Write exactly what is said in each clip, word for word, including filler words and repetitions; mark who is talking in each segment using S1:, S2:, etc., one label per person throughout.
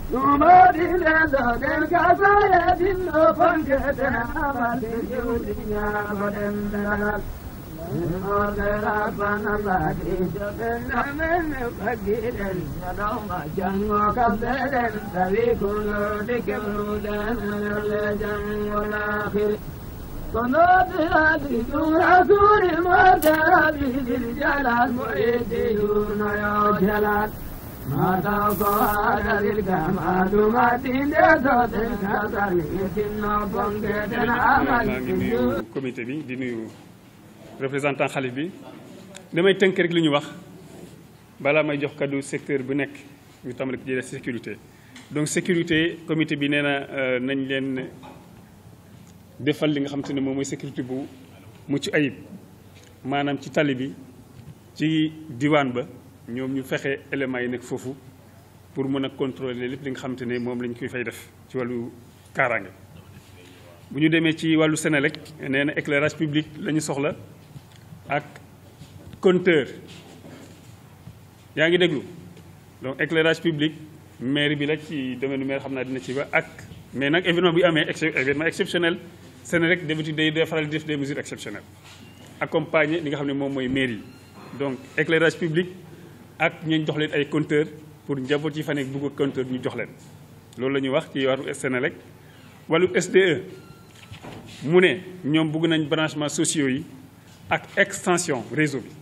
S1: comité bi di nuyu représentant xalif bi damay tënk rek li ñu wax balaa may jox kaddu secteur bu nekk ñu tàmbali ko ci sécurité. donc sécurité comité bi nee na nañ leen defal li nga xam te ne moom mooy sécurité bu mucc ayib maanaam ci tali bi ci diwaan ba ñoom ñu fexe éléments yi nekk foofu pour mën a contrôler lépp li nga xam te ne moom lañ koy fay def ci wàllu kaaraange. bu ñu demee ci wàllu Sénélec nee na éclairage public la ñu soxla ak compteur yaa ngi déglu donc éclairage public maire bi la ci domaine maire xam naa dina ci ba ak mais nag événement bi amee événement exceptionnel Sénélec d'habitude day day faral di def des mesures exceptionnelles accompagner li nga xam ne moom mooy maire yi donc éclairage public ak ñu jox leen ay compteur pour njaboot yi fa nekk bëgg compteur ñu jox leen loolu la ñuy wax ci wàllu Sénélec. wàllu S D E mu ne ñoom bëgg nañ branchement sociaux yi ak extension réseau bi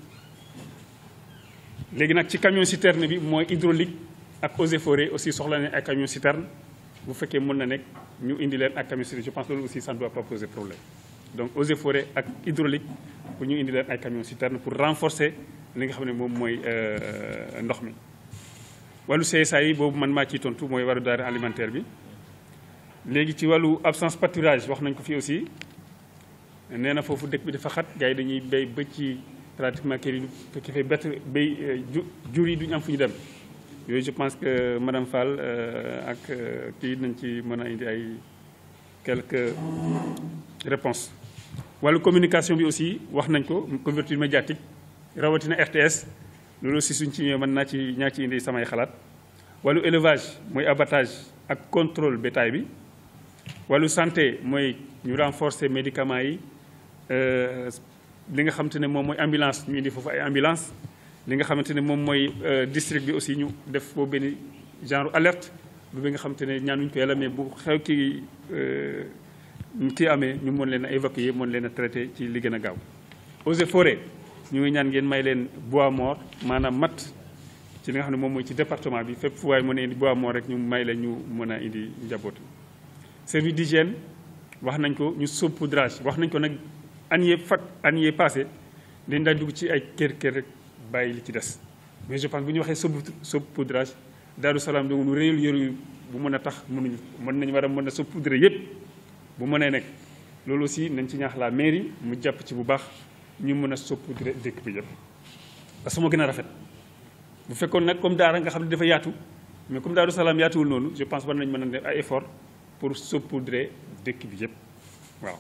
S1: léegi nag ci camion citerne bi mooy hydraulique ak eaux et forêts aussi soxla nañ ay camion citerne bu fekkee mën na nekk ñu indi leen ak camion citerne je pense loolu aussi ça ne doit pas poser problème donc eaux et forêts ak hydraulique pour ñu indi leen ay camion citerne pour renforcer li nga xam ne moom mooy ndox mi. wàllu C S A yi boobu man maa ciy tontu mooy wàllu denrée alimentaire bi. léegi ci wàllu absence pâturage wax nañ ko fi aussi nee na foofu dëkk bi dafa xat gars yi dañuy béy ba ci pratiquement kër yi fekk fay bett béy jur yi duñu am fu ñu dem yooyu je pense que madame Fall ak kii nañ ci mën a indi ay quelques réponses. wàllu communication bi aussi wax nañ ko couverture médiatique rawatina R T S loolu aussi suñ ci ñëwee mën naa ci ñaa ci indi samay xalaat. wàllu élevage mooy abattage ak contrôle bétail bi. wàllu santé mooy ñu renforcer médicaments yi li nga xamante ne moom mooy ambulance ñu indi foofu ay ambulance li nga xamante ne moom mooy district bi aussi ñu def foofu benn genre alerte bu bi nga xamante ne ñaanuñ ko yàlla mais bu xew ki kii amee ñu mën leen a évacuer mën leen a traité ci li gën a gaaw. eaux et forêts ñu ngi ñaan ngeen may leen bois mort maanaam mat ci li nga xam ne moom mooy ci département bi fépp fu waay mën a indi bois mort rek ñu may leen ñu mën a indi njaboot. service d'hygiène wax nañ ko ñu saupoudrage wax nañ ko nag an yee fat an yee passé dañ daan dugg ci ay kër kër rek bàyyi li ci des mais je pense bu ñu waxee saupoudrage Daaru Salaam dong lu réyul yëru bu mën a tax mënuñu mën nañu war a mën a saupoudrer yëpp bu mënee nekk loolu aussi nañ ci ñaax la mairie mu jàpp ci bu baax ñu mën a saupoudrer dëkk bi yëpp parce que moo gën a rafet bu fekkoon nag comme daara nga xam ne dafa yaatu mais comme Daaru Salaam yaatuwul noonu je pense war nañ mën a def ay effort pour saupoudrer dëkk bi yëpp waaw.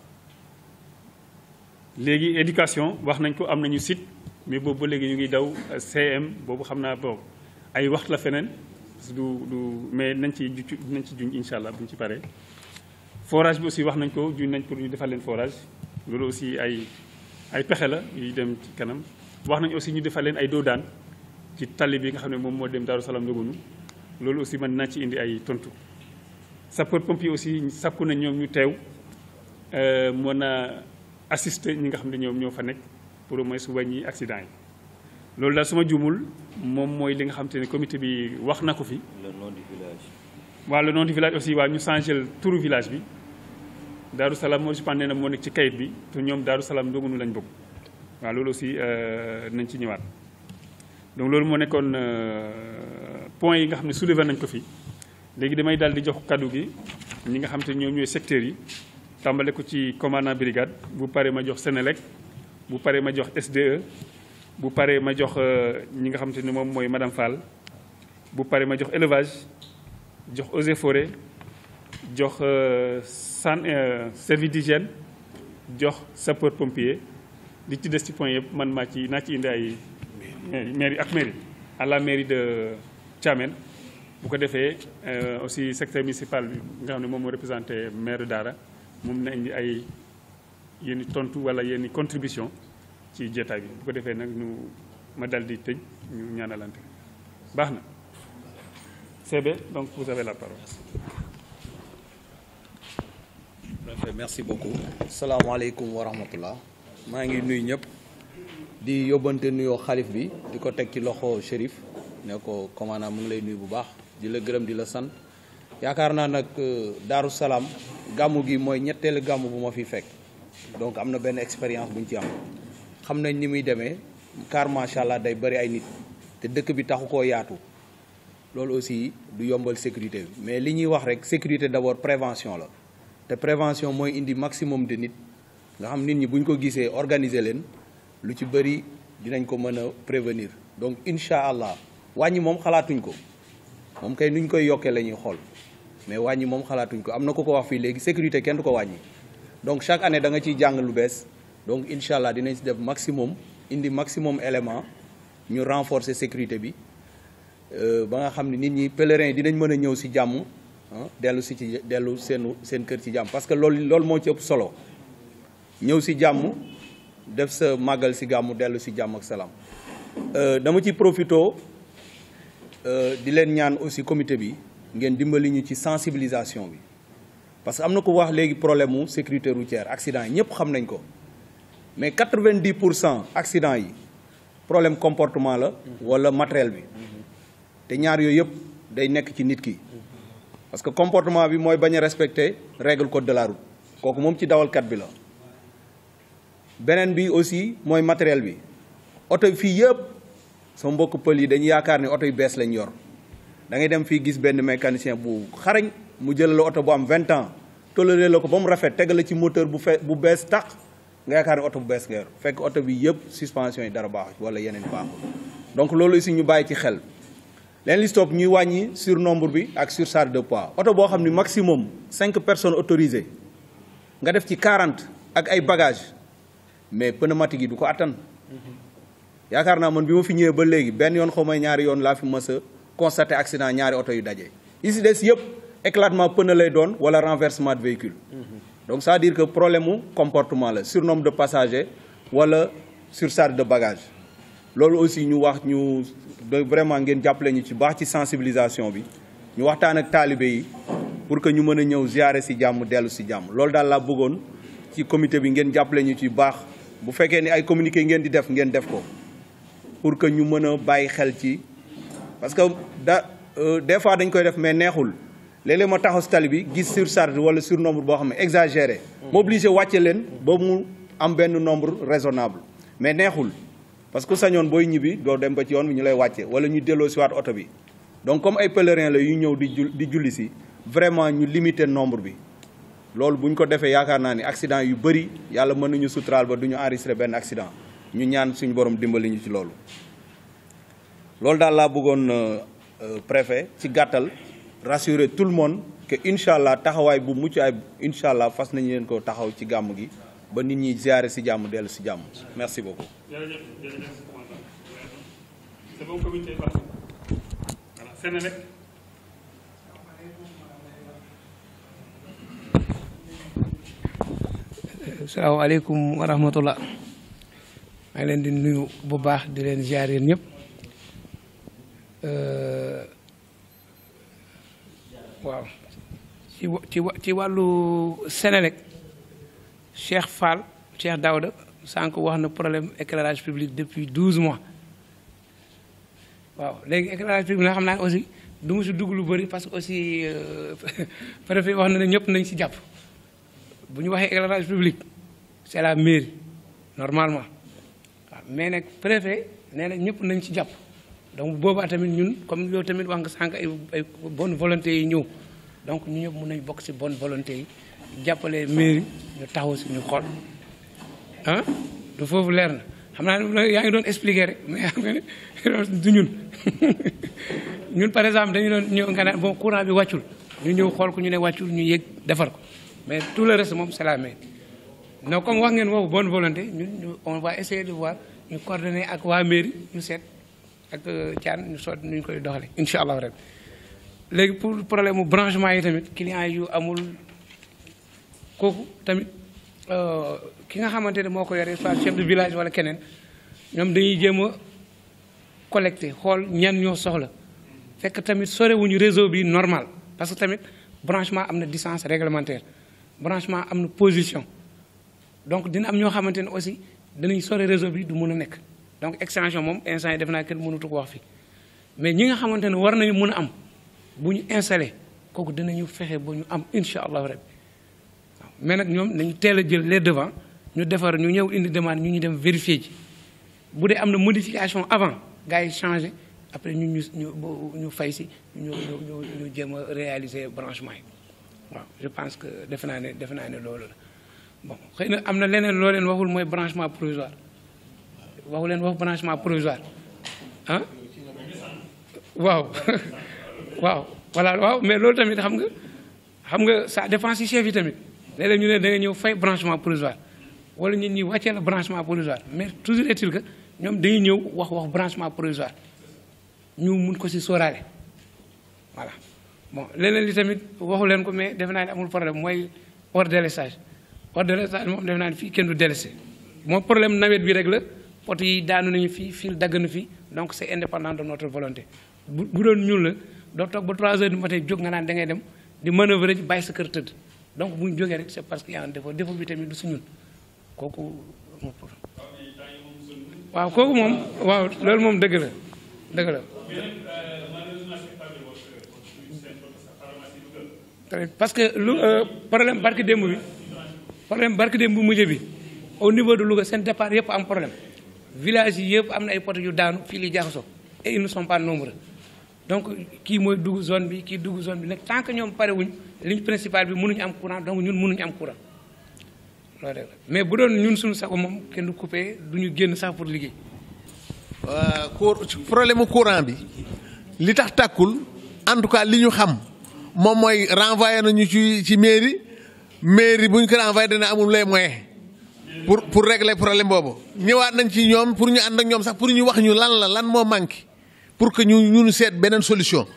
S1: léegi éducation wax nañ ko am nañu site mais boobu ba léegi ñu ngi daw C M boobu xam naa boobu ay waxtu la feneen du du mais nañ ci nañ ci juñ incha allah bu ñu ci paree. forage bi aussi wax nañ ko juñ nañ pour ñu defal leen forage loolu aussi ay ay pexe la yuy dem ci kanam wax nañ aussi ñu defal leen ay doodaan ci tali bi nga xam ne moom moo dem Daaru Salaam Ndogonu loolu aussi man naa ci indi ay tontu. sapeur pompier aussi sakku na ñoom ñu teew mën a assister ñi nga xam ne ñoom ñoo fa nekk pour au moins su wàññi accident yi loolu daal suma jumul moom mooy li nga xam te ne comité bi wax na ko fi.
S2: le nom du village.
S1: waaw le nom du village aussi waaw ñu changé turu village bi Daaru Salaam moo je pense nee na moo nekk ci kayit bi te ñoom Daaru Salaam Ndogonu lañ bëgg waaw loolu aussi nañ ci ñëwaat donc loolu moo nekkoon point yi nga xam ne soulevé nañ ko fi. léegi damay daal di jox kaddu gi ñi nga xam te ñoom ñooy secteurs yi tàmbale ko ci commandant brigade bu paree ma jox Sénélec bu paree ma jox S D E bu paree ma jox ñi nga xam te ne moom mooy madame Fall bu paree ma jox élevage jox eaux et forêts jox san service d'hygiène jox sapeur pompier li ci des ci point yëpp man maa ci naa ci indi ay mairie ak mairie à la mairie de Thiamène bu ko defee aussi secteur municipal bi nga xam ne moom moo représenté maire Daara moom na indi ay yenn tontu wala yenn contribution ci jeetaay bi bu ko defee nag ñu ma dal di tëj ñu ñaanalante baax na C B donc vous avez la parole.
S2: Merci beaucoup. salaamaaleykum wa rahmatullah maa ngi nuyu ñëpp di yóbbante nuyoo xalif bi di ko teg ci loxo Chérif ne ko commandant mu ngi lay nuyu bu baax di la gërëm di la sant yaakaar naa nag Daaru Salaam gàmmu gi mooy ñetteelu gàmmu bu ma fi fekk donc am na benn expérience bu ñu ci am xam nañ ni muy demee car macha allah day bëri ay nit te dëkk bi taxu koo yaatu loolu aussi du yombal sécurité bi mais li ñuy wax rek sécurité d'abord prévention la te prévention mooy indi maximum de nit nga xam nit ñi bu ñu ko gisee organiser leen lu ci bëri dinañ ko mën a prévenir donc incha allah wàññi moom xalaatuñ ko moom kay nuñ koy yokkee la ñuy xool mais wàññi moom xalaatuñ ko am na ku ko wax fii léegi sécurité kenn du ko wàññi donc chaque année da nga ciy jàng lu bees donc incha allah dinañ si def maximum indi maximum élément ñu renforcer sécurité bi ba nga xam ne nit ñi pèlerins yi dinañ mën a ñëw si jàmm dellu si ci dellu seen seen kër ci jàmm parce que loolu loolu moo ci ëpp solo ñëw si jàmm def sa màggal si gàmmu dellu si jàmm ak salaam dama ci profito di leen ñaan aussi comité bi ngeen dimbali ñu ci sensibilisation bi parce que am na ko wax léegi problème mu sécurité routière accident yi ñëpp xam nañ ko mais quatre-vingt-dix pour cent accident yi problème comportement la wala matériel bi te ñaar yooyu yëpp day nekk ci nit ki parce que comportement bi mooy bañ a respecter règle code de la route kooku moom ci dawalkat bi la beneen bi aussi mooy matériel bi oto fii yëpp sama mbokk pël yi dañuy yaakaar ne oto yu bees lañ yor da ngay dem fii gis benn mécanicien bu xarañ mu jël la oto bu am vingt ans toléré la ko ba mu rafet tegal la ci moteur bu fe bu bees tax nga yaakaar ne oto bu bees nga yor fekk oto bi yëpp suspension yi dara baaxu wala yeneen baaxul donc loolu aussi ñu bàyyi ci xel leen li stop ñuy wàññi surnombre bi ak surcharge de poids oto boo xam ne maximum cinq personnes autorisées nga def ci quarante ak ay bagages mais pneumatique yi du ko attan yaakaar naa man bi ma fi ñëwee ba léegi benn yoon xaw ma ñaari yoon laa fi mës a constaté accident ñaari oto yu daje yi si des yëpp éclatement pneu lay doon wala renversement de véhicule donc ça veut dire que problème mu comportement la surnombre de passagers wala surcharge de bagage loolu aussi ñu wax ñu vraiment ngeen jàppale ñu ci baax ci sensibilisation bi ñu waxtaan ak taalibe yi pour que ñu mën a ñëw ziare si jàmm dellu si jàmm loolu daal laa bëggoon ci comité bi ngeen jàppale ñu ci baax bu fekkee ni ay communiqué ngeen di def ngeen def ko pour que ñu mën a bàyyi xel ci parce que da des fois dañ koy def mais neexul léeg-léeg ma taxaw si tali bi gis surcharge wala surnombre boo xam ne exagéré ma obligé wàcce leen ba mu am benn nombre raisonnable mais neexul parce que sañoon booy ñibbi doo dem ba ci yoon bi ñu lay wàcce wala ñu delloo si waat oto bi donc comme ay pèlerins la yu ñëw di jul di julli si vraiment ñu limiter nombre bi loolu bu ñu ko defee yaakaar naa ni accident yu bëri yàlla mën nañu suturaal ba du ñu enregistré benn accident ñu ñaan suñu borom dimbali ñu ci loolu. loolu daal laa bëggoon préfet ci gàttal rassurer tout le monde que incha allah taxawaay bu mucc ay incha allah fas nañu leen ko taxaw ci gàmm gi ba nit ñi ziare si jàmm dellu si jàmm merci beaucoup.
S1: jërëjëf jërëjëf c'est bon comité voilà Sénélec.
S3: salaamaaleykum wa rahmatullah maa ngi leen di nuyu bu baax di leen ziar yéen ñëpp waaw ci ci ci wàllu Sénélec Cheikh Fall Cheikh Daouda sànq wax na problème éclairage public depuis douze mois waaw léegi éclairage public nga xam naa aussi du ma si dugg lu bëri parce que aussi préfet wax na ne ñëpp nañ si jàpp bu ñu waxee éclairage public c'est la mairie normalement waaw mais nag préfet nee na ñëpp nañ ci jàpp donc boobaa tamit ñun comme yow tamit wax nga sànq ay ay bonne volonté yi ñëw donc ñu ñëpp mën nañ bokk ci bonne volonté yi jàppale mairie ñu taxaw si ñu xool ah du foofu leer na xam naa ne yaa ngi doon expliquer rek mais xam nga ne du ñun ñun par exemple dañu doon ñëw nga naan bon courant bi wàccul ñu ñëw xool ko ñu ne wàccul ñu yéeg defar ko mais tout le reste moom c'est la mairie non comme wax ngeen woowu bonne volonté ñun on va essayer de voir ñu coordonner ak waa mairie ñu seet ak Thiane ñu soot ñu koy doxale incha allah rek léegi pour problème mu branchement yi tamit client yu amul kooku tamit ki nga xamante ne moo ko yore soit chef de village wala keneen ñoom dañuy jéem a collecté xool ñan ñoo soxla fekk tamit sorewuñu réseau bi normal parce que tamit branchement am na distance réglementaire branchement am na position donc dina am ñoo xamante ne aussi dinañ sore réseau bi du mun a nekk donc extension moom instant yi def naa kenn mënutu ko wax fi mais ñi nga xamante ne war nañu mun a am bu ñu installé kooku dinañu fexe ba ñu am incha allahu rabbi waaw mais nag ñoom nañu teel a jël les devants ñu defar ñu ñëw indi demande ñu ñu dem vérifier ji bu dee am na modification avant gars yi changé après ñu ñu ñu ñu fay si ñu ñu ñu jéem a réaliser branchement yi waaw je pense que defe naa ne defe naa ne loolu la bon xëy na am na leneen loo leen waxul mooy branchement provisoire waxu leen wax branchement provisoire ah waaw waaw voilà waaw mais loolu tamit xam nga xam nga ça dépend si chef yi tamit léeg-léeg ñu ne da nga ñëw fay branchement provisoire wala nit ñi wàccee la branchement provisoire mais toujours est-il que ñoom dañuy ñëw wax wax branchement provisoire ñu mun ko si sóoraale voilà bon leneen li tamit waxu leen ko mais defe naa ne amul problème mooy hors délestage hors délestage moom defe naa ne fii kenn du délesté moom problème nawet bi rek la pot yi daanu nañu fii fii dagg na fii donc c'est indépendant de notre volonté bu bu doon ñun la doo toog ba trois heures du matin jóg nga naan da ngay dem di manœuvrer ji bàyyi sa kër tëdd donc bu ñu jógee rek c'est parce que y a un défaut défaut bi tamit du si ñun kooku waaw kooku moom waaw loolu moom dëgg la dëgg la parce que lu problème barki démb bi problème barki démb bu mujj bi au niveau de Louga seen départ yëpp am problème village yi yëpp am na ay poto yu daanu fii li jaxasoo et ils ne sont pas nombreux donc kii mooy dugg zone bi kii dugg zone bi nag tant que ñoom pare wuñ ligne principale bi mënuñu am courant donc ñun mënuñu am courant loolu rek mais bu doon ñun suñu sago moom kenn du coupé du ñu génn sax pour liggéey.
S4: problème mu courant bi li tax tàkkul en tout cas li ñu xam moom mooy renvoyé nañu ci ci mairie mairie bu ñu ko renvoyé dana amul les moyens pour pour régler problème boobu ñëwaat nañ ci ñoom pour ñu ànd ak ñoom sax pour ñu wax ñu lan la lan moo manqué pour que ñu ñu seet beneen solution.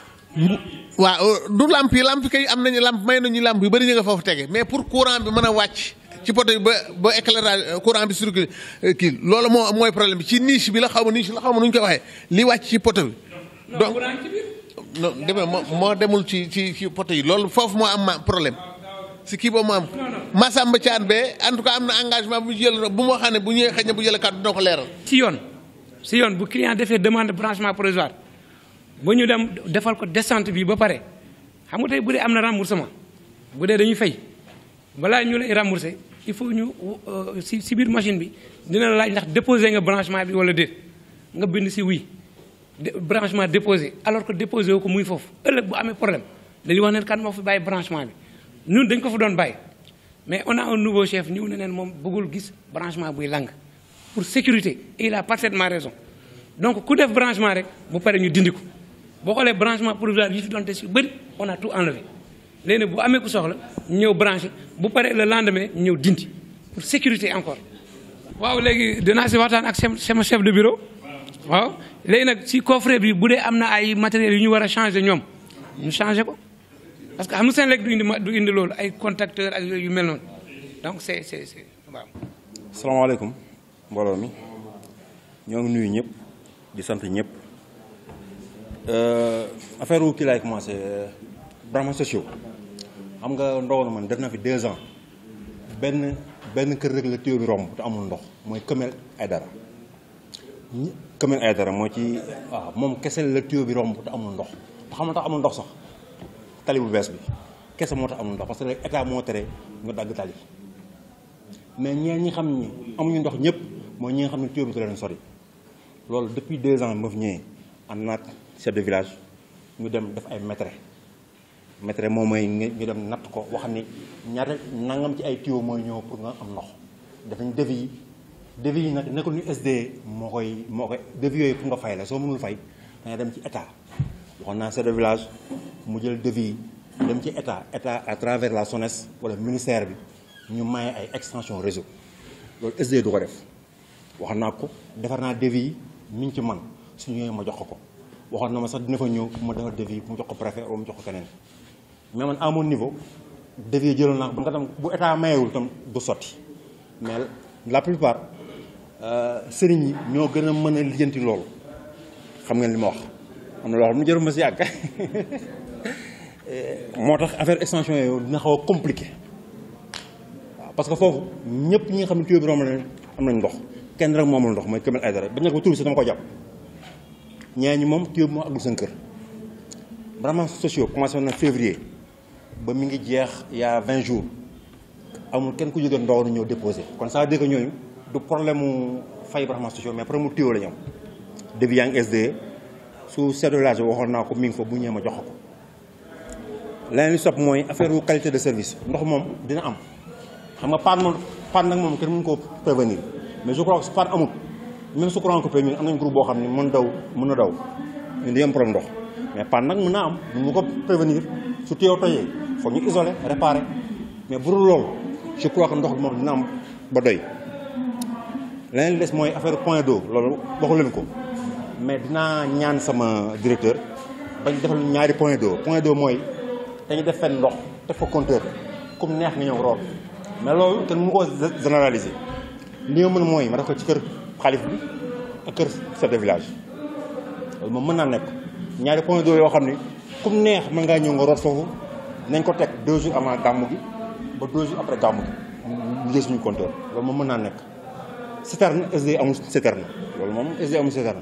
S4: waaw du lamp yi lamp kay am nañu lamp may nañu lamp yu bëri ñu nga foofu tege mais pour courant bi mën a wàcc ci poto yi ba ba éclairage courant bi circulé kii loolu moo mooy problème bi ci niche bi la xaw ma niche la xaw ma nu ñu koy waxee li wàcc ci poto bi. donc non demee moo moo demul ci ci ci poto yi loolu foofu moo am problème si kii boobu moo am. Massamba Thiane bee en tout cas am na engagement bu jël bu ma xam ne bu ñëwee xëy na bu jëlee kàddu dina ko leeral.
S3: si yoon si yoon bu client defee demande branchement provisoire ba ñu dem defal ko descente bi ba pare xam nga tey bu dee am na remboursement bu dee dañuy fay balaa ñu lay rembourser il faut ñu si si biir machine bi dina la laaj ndax déposé nga branchement bi wala déet nga bind si oui branchement déposé alors que déposé wu ko muy foofu ëllëg bu amee problème dañuy wax ne kan moo fi bàyyi branchement bi ñun dañ ko fa doon bàyyi mais on a un nouveau chef ñëw ne neen moom bëggul gis branchement buy lang pour sécurité et il a parfaitement raison donc ku def branchement rek bu pare ñu dindi ko boo xoolee branchement provisoire yi fi doon des yu bëri on a tout enlevé léegi bu amee ku soxla ñëw branché bu paree le lendemain ñëw dindi pour sécurité encore. waaw léegi dinaa si waxtaan ak sama chef de bureau waaw léegi nag si coffret bi bu dee am na ay matériels yu ñu war a changé ñoom ñu changé ko parce que xam nga seen rek du indi du indi loolu ay contacteur ak yooyu yu mel noonu donc c'est c'est c'est waaw.
S5: salaamaaleykum mbooloo mi ñoo ngi nuyu ñëpp di sant ñëpp affaire wu kii laay commencé branchement sociaux xam nga ndox man def na fi deux ans benn benn kër rek la tuyau bi romb te amul ndox mooy Kemel Aïdara Kemel Aïdara moo ci waaw moom kese la tuyau bi romb te amul ndox te xam nga tax amul ndox sax tali bu bees bi kese moo tax amul ndox parce que rek état moo tere nga dagg tali mais ñeen ñi xam ni amuñu ndox ñëpp mooy ñi nga xam ne tuyau bi ko leen sori loolu depuis deux ans ma fi ñëwee am naat chef de village ñu dem def ay mètre mètre moom mooy ñu dem natt ko wax ni ñaata nangam ci ay tuyau mooy ñëw pour nga am ndox def nañ devis yi devis yi nag nekkul ñu S D moo koy moo koy devis yooyu pour nga fay la soo mënul fay da nga dem ci état waxoon naa chef de village mu jël devis yi dem ci état état à travers la SONES wala ministère bi ñu maye ay extension réseau loolu S D du ko def wax naa ko defar naa devis yi mi ngi ci man su ñëwee ma jox ko ko waxoon na ma sax dina fa ñëw pour ma defar devis mu jox ko préfet wala mu jox ko keneen mais man à mon niveau devis jëloon naa ko ba nga tam bu état mayewul tam du sotti mais la plupart sëriñ yi ñoo gën a mën a lijjanti loolu xam ngeen li ma wax am na loo xam ne jarul ma si yàgg moo tax affaire extension yooyu dina xaw a compliqué waaw parce que foofu ñëpp ñi nga xam ne tuyau bi romb na am nañ ndox kenn rek moo amul ndox mooy Kemel Aïdara bañ ne ko tur si dama ko jàpp ñee ñi moom tuyau bi moo àggul seen kër vraiment sociaux commencé na février ba mi ngi jeex il y a vingt jours amul kenn ku jógee ndox ñëw déposé kon ça veut dire que ñooñu du problème mu fay vraiment sociaux mais problème mu tuyau la ñu am débit yaa ngi S D E su chef de village waxoon naa ko mi ngi fa bu ñëwee ma jox ko leneen li sopp mooy affaire wu qualité de service ndox moom dina am xam nga panne moom panne nag moom kenn mënu koo prévenir mais je crois que su panne amut même su courant coupé ñun am nañ groupe boo xam ne mën daw mën na daw ñun dañu am problème ndox mais panne nag mën naa am mën nga ko prévenir su tuyoo tojee foog ñu isolé réparé mais bu dul loolu je crois que ndox bi moom dina am ba doy leneen li des mooy affaire point d'eau loolu waxu leen ko mais dinaa ñaan sama directeur bañ defal ñaari point d'eau point d'eau mooy dañu def fenn ndox def ko compteur comme neex nga ñëw root mais loolu kenn mënu ko généraliser li nga mën mooy ma def ko ci kër xalif bi ak kër chef de village loolu moom mën naa nekk ñaari point d'eau yoo xam ne comme neex mën ngaa ñëw nga root foofu nañ ko teg deux jours avant gàmmu gi ba deux jours après gàmmu gi ñu jël suñu compteur loolu moom mën naa nekk citerne S D E amul citerne loolu moom S D E amul citerne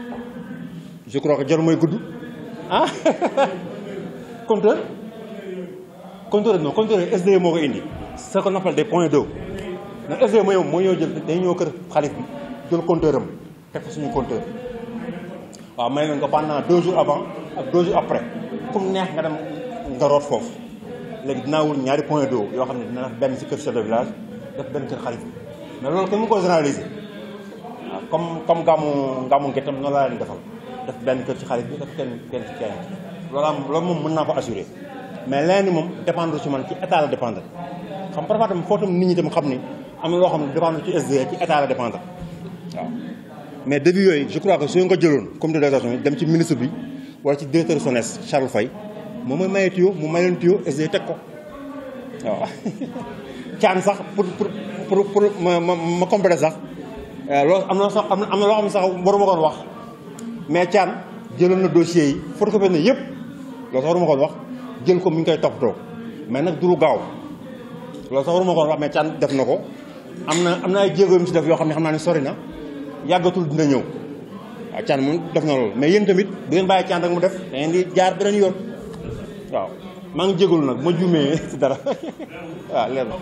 S5: je crois que jarul mooy gudd ah compteur compteur non compteur S D E moo ko indi ce qu'on appelle des points d'eau ndax S D E mooy moo ñëw jël day ñëw kër xalif bi jël compteur am teg ko suñu compteur waaw may nga pendant deux jours avant ak deux jours après comme neex nga dem nga root foofu léegi dinaa wul ñaari point d'eau yoo xam ne dina def benn si kër chef de village def benn kër xalif bi mais loolu kenn mu ko généraliser waaw comme comme gàmmu gàmmu ngettam noonu laa leen defal def benn kër ci xalif bi def kenn kenn ci kenn loolu am loolu moom mën naa ko assurer mais leneen ni moom dépendre ci man ci état la dépendre xam parfois tam foo tam nit ñi tam xam ni am na loo xam ne dépendre ci S D E ci état la dépendre waaw mais début yooyu je crois que su nga ko jëloon comité d'organisation dem ci ministre bi wala ci directeur SONES Charles Faye moom mooy maye tuyau mu may leen tuyau S D E teg ko waaw caan sax pour pour pour pour ma ma ma compléter sax loolu am na sax am na loo xam ne sax waruma koon wax mais caan jëloon na dossiers yi photocopie na yëpp loolu sax waruma koon wax jël ko mi ngi koy toppatoo mais nag du lu gaaw loolu sax waruma koon wax mais caan def na ko am na am na ay jéego yu mu ci def yoo xam ne xam naa ne sori na yàggatul dina ñëw waaw caan moom def na loolu mais yéen tamit du ngeen bàyyi caan rek mu def da ngeen di jaar beneen yoon waaw maa ngi jégalu nag ma juumee ci dara waaw leer na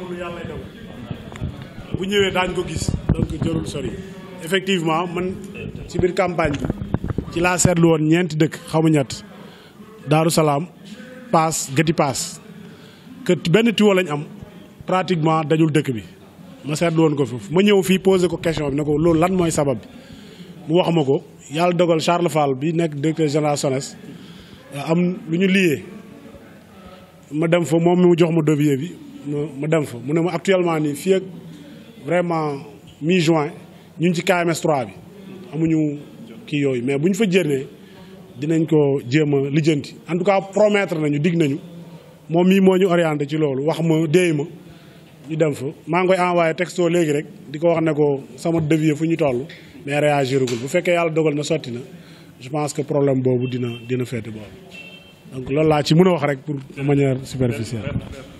S6: bu ñëwee daañu ko gis donc jërul sori effectivement man ci biir campagne bi ci laa seetlu woon ñeenti dëkk xamu ñett Daaru Salaam Paas Gëti Paas que benn tuyau lañ am pratiquement dajul dëkk bi ma seetlu woon ko foofu ma ñëw fii posé ko question bi ne ko loolu lan mooy sabab bi mu wax ma ko yàlla dogal Charles Fall bi nekk directeur général SONES am lu ñu liyee ma dem fa moom mi mu jox ma devis bi ma dem fa mu ne ma actuellement nii fii ak vraiment mi juin ñu ngi ci K M S trois bi amuñu kii yooyu mais bu ñu fa jénnee dinañ ko jéem a lijjanti en tout cas promettre nañu dig nañu moom mii moo ñu orienté ci loolu wax ma déy ma ñu dem fa maa ngi koy envoyé texto léegi rek di ko wax ne ko sama devis fu ñu toll mais réagiragul bu fekkee yàlla dogal na sotti na je pense que problème boobu dina dina féete boobu donc loolu laa ci mën a wax rek pour de manière superficielle.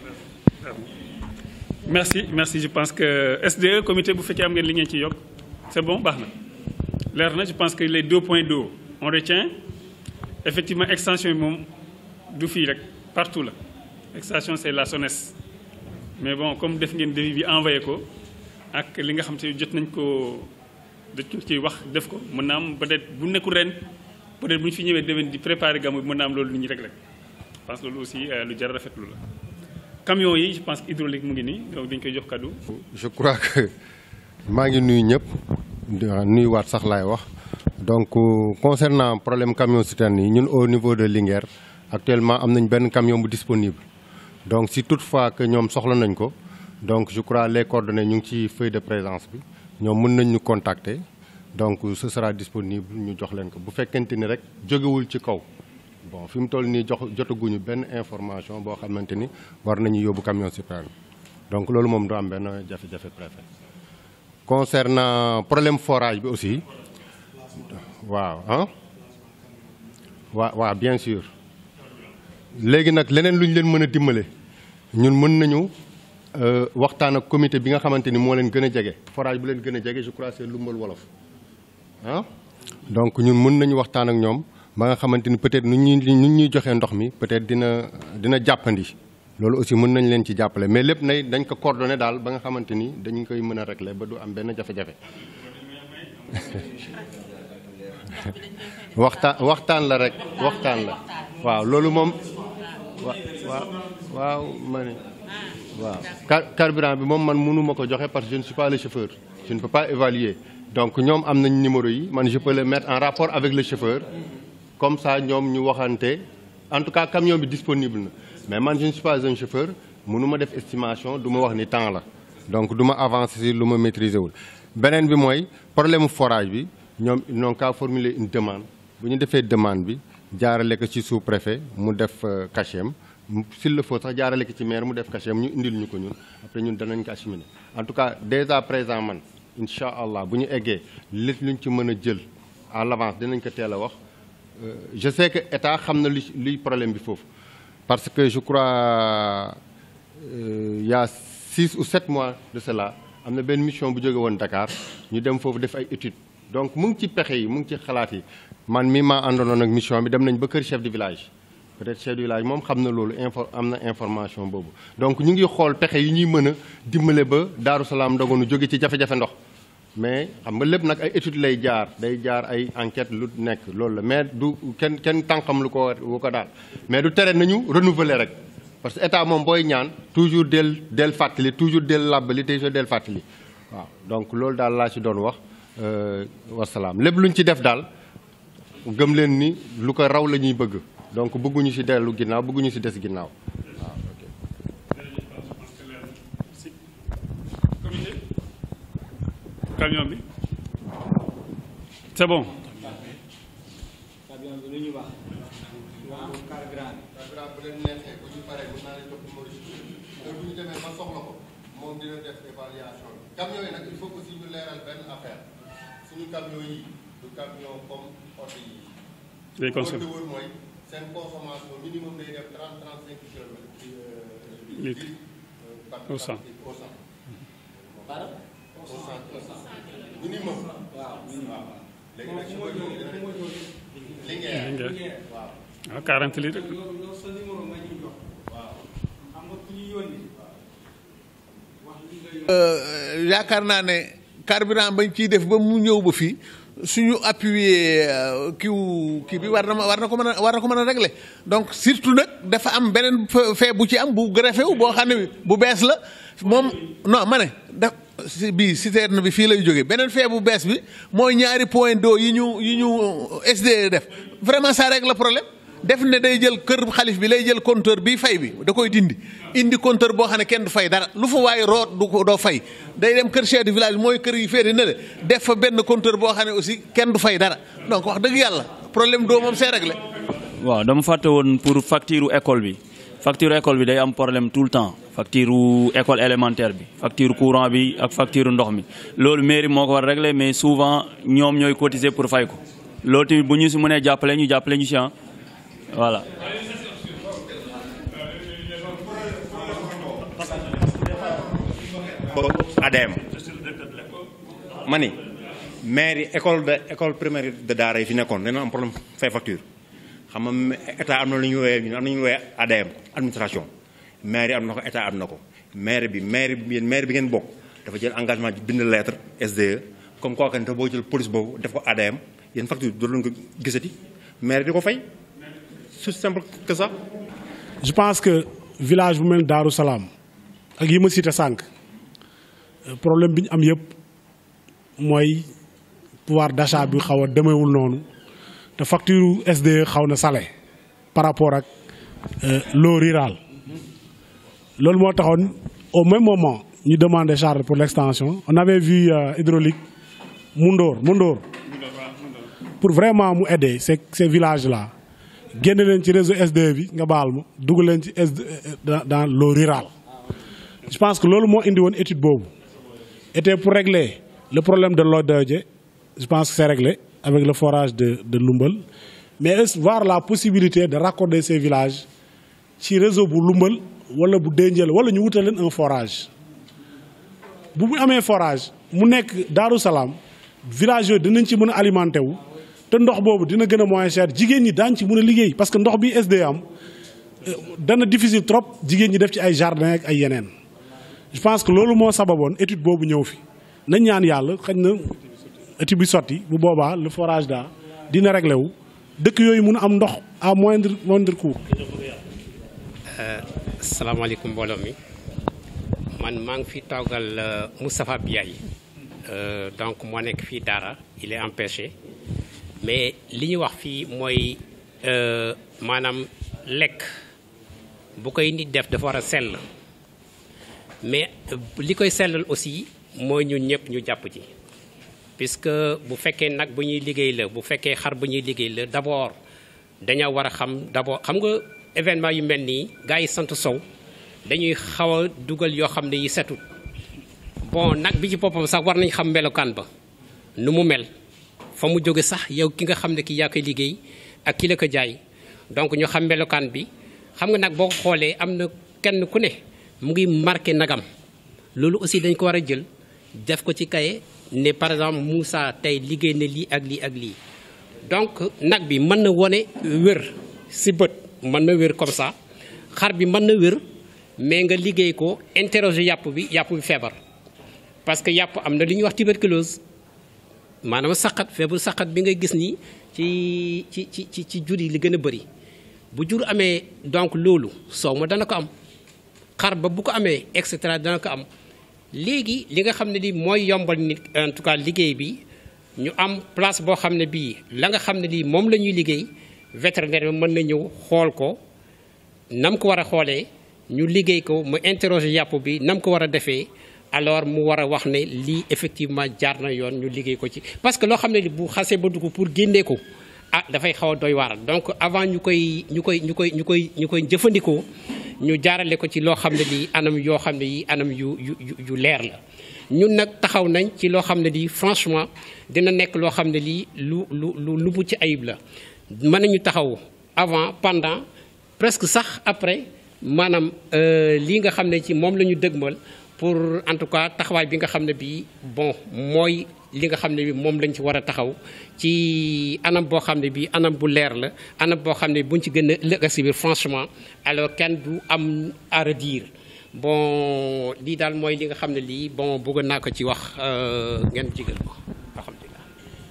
S1: merci merci je pense que S D E comité bu fekkee am ngeen li ngeen ci yokk c'est bon baax na leer na je pense que les deux points d'eau on retient effectivement extension bi moom du fii rek partout la extension c'est la SONES mais bon comme def ngeen devis bi envoyé ko ak li nga xam te jot nañ ko dañ ciy wax def ko mën naa am peut-être bu nekkul ren peut-être bu ñu fi ñëwee déwén di préparer gàmmu bi mën naa am loolu lu ñu rek rek je pense loolu aussi lu jar a rafetlu la camion yi je pense que hydraulique mu ngi nii donc dañ koy jox cadeau.
S7: je crois que maa ngi nuyu ñëpp nuyuwaat sax laay wax donc concernant problème camion citerne yi ñun au niveau de Linguère actuellement am nañ benn camion bu disponible donc si toutefois que ñoom soxla nañ ko donc je crois les coordonnées ñu ngi ci feuille de présence bi ñoom mën nañ ñu contacter donc ce sera disponible ñu jox leen ko bu fekkente ni rek jógewul ci kaw bon fi mu toll nii jox jotaguñu benn information boo xamante ni war nañu yóbbu camion citerne donc loolu moom du am benn jafe-jafe préfet. Concernant problème forage bi aussi waaw ah waaw waaw bien sûr léegi nag leneen lu ñu leen mën a dimbale ñun mën nañu waxtaan ak comité bi nga xamante ni moo leen gën a jege forage bu leen gën a jege je crois c'est Lumbal Wolof ah donc ñun mën nañu waxtaan ak ñoom ba nga xamante ni peut-être nu ñuy nu ñuy joxee ndox mi peut-être dina dina jàppandi loolu aussi mën nañ leen ci jàppale mais lépp nay dañ ko coordonné daal ba nga xamante ni dañ koy mën a régler ba du am benn jafe-jafe waxtaan waxtaan la rek waxtaan la waaw loolu moom wa waaw waaw ma ne waaw carburant bi moom man mënuma ko joxe parce que je ne suis pas le chauffeur je ne peux pas évaluer donc ñoom am nañ numéro yi man je peux le mettre en rapport avec le chauffeur comme ça ñoom ñu waxante en tout cas camion bi disponible na mais man je ne suis pas un chauffeur mënuma def estimation du ma wax ni temps la donc du ma avancer si lu ma maîtriser wul beneen bi mooy problème forage bi ñoom ils n'ont qu'à formuler une demande bu ñu defee demande bi jaarale ko ci sous-préfet mu def cachet am s'il le faut sax jaarale ko ci maire mu def cachet am ñu indil ñu ko ñun après ñun danañ ko acheminer en tout cas dès à présent man incha allah bu ñu eggee lépp luñ ci mën a jël à l'avance dinañ ko teel a wax je sais que état xam na li luy problème bi foofu parce que je crois il y a six ou sept mois de cela am na benn mission bu jóge woon Dakar ñu dem foofu def ay études donc mu ngi ci pexe yi mu ngi ci xalaat yi man mii maa àndoon ak mission bi dem nañ ba kër chef de village peut-être chef de village moom xam na loolu info am na information boobu donc ñu ngi xool pexe yi ñuy mën a dimbale ba Daaru Salaam Ndogonu jóge ci jafe-jafe ndox mais xam nga lépp nag ay études lay jaar day jaar ay enquête lu nekk loolu la mais du kenn kenn tànkam lu ko lu ko daal mais du tere nañu renouveler rek parce que état moom booy ñaan toujours del del fàttali toujours del làbbali toujours del fàttali waaw donc loolu daal laa ci doon wax wasalaam lépp luñ ci def daal gëm leen ni lu ko raw la ñuy bëgg donc bëgguñu ci dellu ginnaaw bëgguñu ci des ginnaaw waaw
S1: camion bi c'est bon.
S8: camion bi lu ñu wax waaw carburant
S7: bu leen neexee bu ñu paree mën naa leen jox numéro si te bu ñu demee ba soxla ko moom dina def évaluation bi camion yi nag il faut aussi ñu leeral benn affaire suñu camion yi du camion comme oto yi.
S1: day consommé
S7: li mooy seen consommation minimum day def trente trente cinq kilomètres
S1: litre au cent.
S7: au cent. au cent minimum. waaw minimum. léegi nag su ko Linguère waaw.
S1: waaw quarante litres.
S8: yow sa numéro nga ñu jox. waaw xam nga ku ñu yónni.
S4: yaakaar naa ne carburant bañ ciy def ba mu ñëw ba fii suñu appuyer kiw kii bi war na war na ko mën a war na ko mën a régler donc surtout nag dafa am beneen fee bu ci am bu greffé wu boo xam ne bu bees la moom non ma ne daf si bii citerne bi fii lay jógee beneen fee bu bees bi mooy ñaari point d'eau yi ñu yi ñu S D E def vraiment ça règle le problème def ne day jël kër xalif bi lay jël compteur bi fay bi da koy dindi indi compteur boo xam ne kenn du fay dara lu fa waaye root du ko doo fay day dem kër chef de village mooy kër yi féete na le def fa benn compteur boo xam ne aussi kenn du fay dara donc wax dëgg yàlla problème doo moom c'est réglé.
S9: waaw dama fàtte woon pour facture école bi facture école bi day am problème tout le temps facture école élémentaire bi facture courant bi ak facture ndox mi loolu mairie moo ko war régler mais souvent ñoom ñooy cotiser pour fay ko loolu tamit bu ñu si mënee jàppale ñu jàppale ñu si ah voilà.
S5: A D M ma ni maire yi école de école primaire de daara yi fi nekkoon dañoo am problème fay facture xam nga état am na lu ñu woowee am na ñu woowee A D M administration maire yi am na ko état am na ko maire bi maire bi yéen maire bi ngeen bokk dafa jël engagement ci bind lettre S D E comme quoi que boo jël police boobu def ko A D M yéen facture doo leen ko gisati maire di ko fay c'est simple que ça.
S6: je pense que village bu mel Daaru Salaam ak yi ma cité sànq problème bi ñu am yëpp mooy pouvoir d'achat bi xaw a demeewul noonu te facture S D E xaw na salé par rapport ak l'eau rurale loolu moo taxoon au même moment ñu demandé charge pour l'extension on avait vu hydraulique Mundoor Mundoor pour vraiment mu aider ces ces villages là génne leen ci réseau S D E bi nga baal ma dugg leen ci S dans l'eau rurale. Je pense que loolu moo indi woon étude boobu était pour régler le problème de l'eau de Dié. Je pense que c'est réglé avec le forage de de Lumbal mais voir la possibilité de raccorder ces villages ci réseau bu Lumbal wala bu Dendiel wala ñu wutal leen un forage bu mu amee forage mu nekk Daaru Salaam village yooyu dinañ ci mën a alimenté wu te ndox boobu dina gën a moins cher jigéen ñi daañ ci mën a liggéey parce que ndox bi S D am dana difficile trop jigéen ñi def ci ay jardin ak ay yeneen je pense que loolu moo sababoon étude boobu ñëw fi nañ ñaan yàlla xëy na étude bi sotti bu boobaa le forage daa dina réglé wu dëkk yooyu mun a am ndox à moindre moindre coût.
S10: salaamaaleykum mbooloo mi man maa ngi fi toogal Moustapha Biaye donc moo nekk fii Daara il est empêché mais li ñu wax fii mooy maanaam lekk bu koy nit def dafa war a sell mais li koy sellal aussi mooy ñun ñëpp ñu jàpp ci puisque bu fekkee nag bu ñuy liggéey la bu fekkee xar bu ñuy liggéey la d'abord dañoo war a xam d'abord xam nga événement yu mel nii gars yi sant Sow dañuy xaw a dugal yoo xam ne yi setut bon nag bi ci boppam sax war nañ xam melokaan ba nu mu mel fa mu jóge sax yow ki nga xam ne ki yaa koy liggéey ak ki la ko jaay donc ñu xam melokaan bi xam nga nag boo ko xoolee am na kenn ku ne mu ngi marqué nagam loolu aussi dañ ko war a jël def ko ci kaye ne par exemple Moussa tey liggéey na lii ak lii ak lii donc nag bi mën na wone wér si bët mën na wér comme ça xar bi mën na wér mais nga liggéey ko interroger yàpp bi yàpp bi feebar parce que yàpp am na li ñuy wax tuberculose maanaam saqat feebaru saqat bi nga gis nii ci ci ci ci ci jur yi li gën a bëri bu jur amee donc loolu soow ma dana ko am xar ba bu ko amee et cetera dana ko am léegi li nga xam ne li mooy yombal nit en tout cas liggéey bi ñu am place boo xam ne bii la nga xam ne lii moom la ñuy liggéey vétérinaire bi mën na ñëw xool ko nam ko war a xoolee ñu liggéey ko mu interroger yàpp bi nam ko war a defee alors mu war a wax ne lii effectivement jaar na yoon ñu liggéey ko ci parce que loo xam ne li bu xasee ba dugg pour génnee ko ah dafay xaw a doy waar donc avant ñu koy ñu koy ñu koy ñu koy ñu koy jëfandikoo ñu jaarale ko ci loo xam ne lii anam yoo xam ne yi anam yu yu yu leer la ñun nag taxaw nañ ci loo xam ne lii franchement dina nekk loo xam ne lii lu lu lu lu bu ci ayib la mën nañu taxaw avant pendant presque sax après maanaam lii nga xam ne ci moom la ñu dëgmal pour en tout cas taxawaay bi nga xam ne bii bon mooy li nga xam ne bi moom lañ ci war a taxaw ci anam boo xam ne bii anam bu leer la anam boo xam ne buñ ci gën a lëkk si biir franchement alors kenn du am à redire bon lii daal mooy li nga xam ne lii bon bëgg naa ko ci wax ngeen jigal ko alhamdulilah.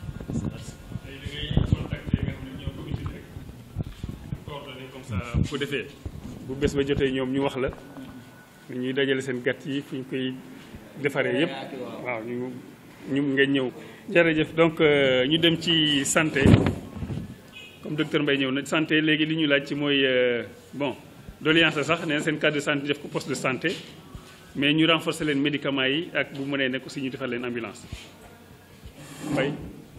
S1: bu ko defee bu bés ba jotee ñoom ñu wax la ñuy dajale seen gàtt yi fi ñu koy defaree yëpp waaw ñu ñu ngeen ñëw. jërëjëf donc ñu dem ci santé comme docteur Mbaye ñëw na santé léegi li ñu laaj ci mooy bon doléance sax nee na seen carte de santé def ko poste de santé mais ñu renforcer leen médicaments yi ak bu mënee nekk aussi ñu defal leen ambulance Mbaye.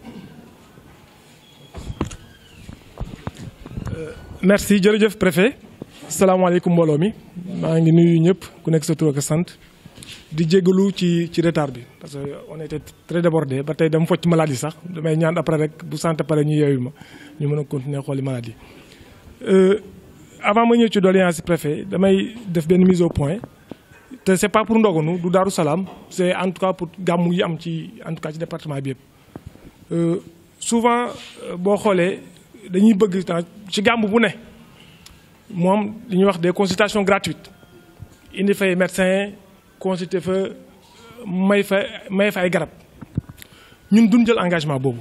S11: merci jërëjëf préfet salaamaaleykum mbooloo mi maa ngi nuyu ñëpp ku nekk sa tur ak sant di jégalu ci ci retard bi parce que on était très débordé ba tey dama focc maladie sax damay ñaan après rek bu santé pare ñu yeewu ma ñu mën a continuer xooli maladie. avant ma ñëw ci doléance préfet damay def benn mise au point te c'est pas pour Ndogonu du Daaru Salaam c'est en tout cas pour gàmmu yi am ci en tout cas ci département bi yëpp souvent boo xoolee dañuy bëgg ci gàmmu bu ne moom li ñuy wax des consultations gratuites indi fay médecin consulter fa may fa may fa ay garab ñun duñ jël engagement boobu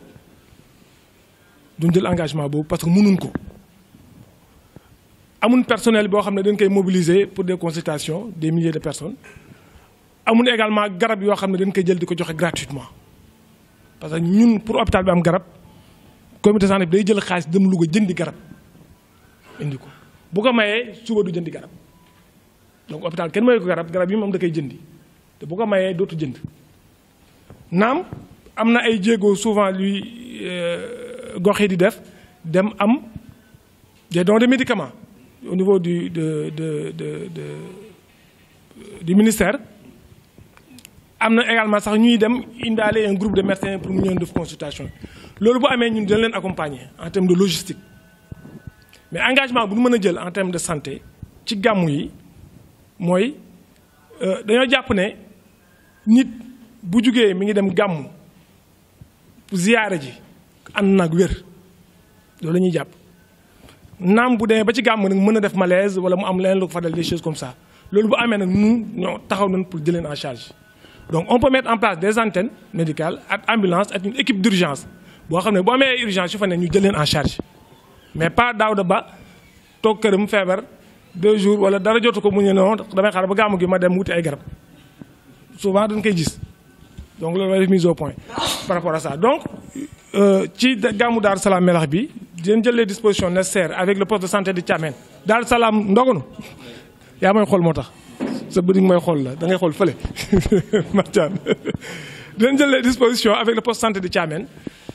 S11: duñ jël engagement boobu parce que mënuñ ko amun personnel boo xam ne dañ koy mobiliser pour des consultations des milliers de personnes amun également garab yoo xam ne dañ koy jël di ko joxe gratuitement parce que ñun pour hôpital bi am garab comité santé bi day jël xaalis dem Louga jëndi garab indi ko bu ko mayee suba du jëndi garab donc hôpital kenn maye ko garab garab yi moom da koy jëndi te bu ko mayee dootu jënd naam am na ay jéego souvent luy gox yi di def dem am des dons de médicaments au niveau du de de de de du ministère. am na également sax ñuy dem indaale un groupe de médecins pour mu ñëw def consultation loolu bu amee ñun dañ leen accompagner en termes de logistique mais engagement bu ñu mën a jël en termes de santé ci gàmmu yi mooy dañoo jàpp ne nit bu jugee mi ngi dem gàmmu ziyaara ji ànd nag wér loolu la ñuy jàpp naam bu demee ba ci gàmmu nag mën a def malaise wala mu am leneen lu ko fa dal des choses comme ça loolu bu amee nag ñun ñoo taxaw nañ pour jëleen en charge. Donc on peut mettre en place des antennes médicales ak ambulance ak une équipe d'urgence boo xam ne boo amee urgence su fa ne ñu jël leen en charge mais pas daaw da ba toog këram feebar deux jours wala dara jotu ko mu ne noonu damay xaar ba gàmmu gi ma dem wuti ay garab souvent dañ koy gis donc loolu def mise au point par rapport à ça. Donc ci gàmmu Daaru Salaam Melax bi dinañ jël les dispositions nécessaires avec le poste de santé de Thiamène. Daaru Salaam ndogonu yaa may xool moo tax. sa bëri mooy xool la da ngay xool fële Mathiane dinañ jël les dispositions avec le poste santé de Thiamène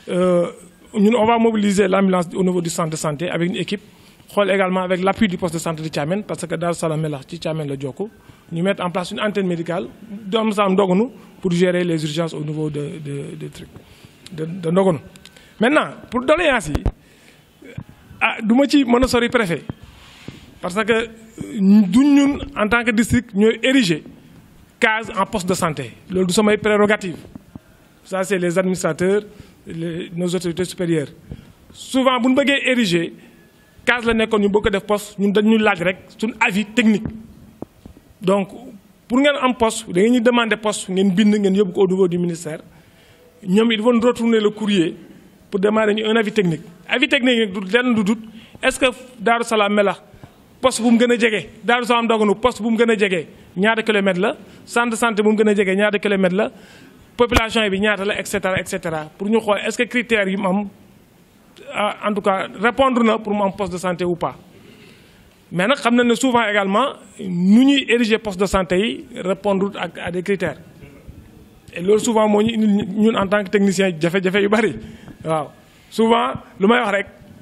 S11: ñun on va mobiliser l'ambulance au niveau du centre de santé avec une équipe xool également avec l'appui du poste de santé de Thiamène parce que Daaru Salaam Melax ci Thiamène la jokk ñu mettre en place une antenne médicale Daaru Salaam Ndogonu pour gérer les urgences au niveau de de de truc de de Ndogonu. Maintenant pour doléances yi ah du ma ci mën a sori préfet parce que du ñun en tant que district ñooy ériger case en poste de santé loolu du samay prérogative ça c'est les administrateurs les nos autorités supérieures souvent bu ñu bëggee ériger case la nekkoon ñu bëgg ko def poste ñun dañuy laaj rek suñu avis technique donc pour ngeen am poste da ngeen ñu demander poste ngeen bind ngeen yóbbu ko au niveau du ministère ñoom ils vont retourner le courrier pour demander ñu un avis technique avis technique du lenn du dut est-ce que Daaru Salaam Melax poste bu mu gën a jege Daaru Salaam Ndogonu poste bu mu gën a jege ñaata kilomètres la centre de santé bu mu gën a jege ñaata kilomètres la population bi ñaata la et cetera et cetera pour ñu xool est-ce que critères yi mu am en tout cas répondre na pour mu am poste de santé ou pas. mais nag xam na ne souvent également nu ñuy ériger poste de santé yi répondre ak à des critères et loolu souvent moo ñu indi ñun en tant que technicien jafe-jafe yu bari waaw souvent lu may wax rek.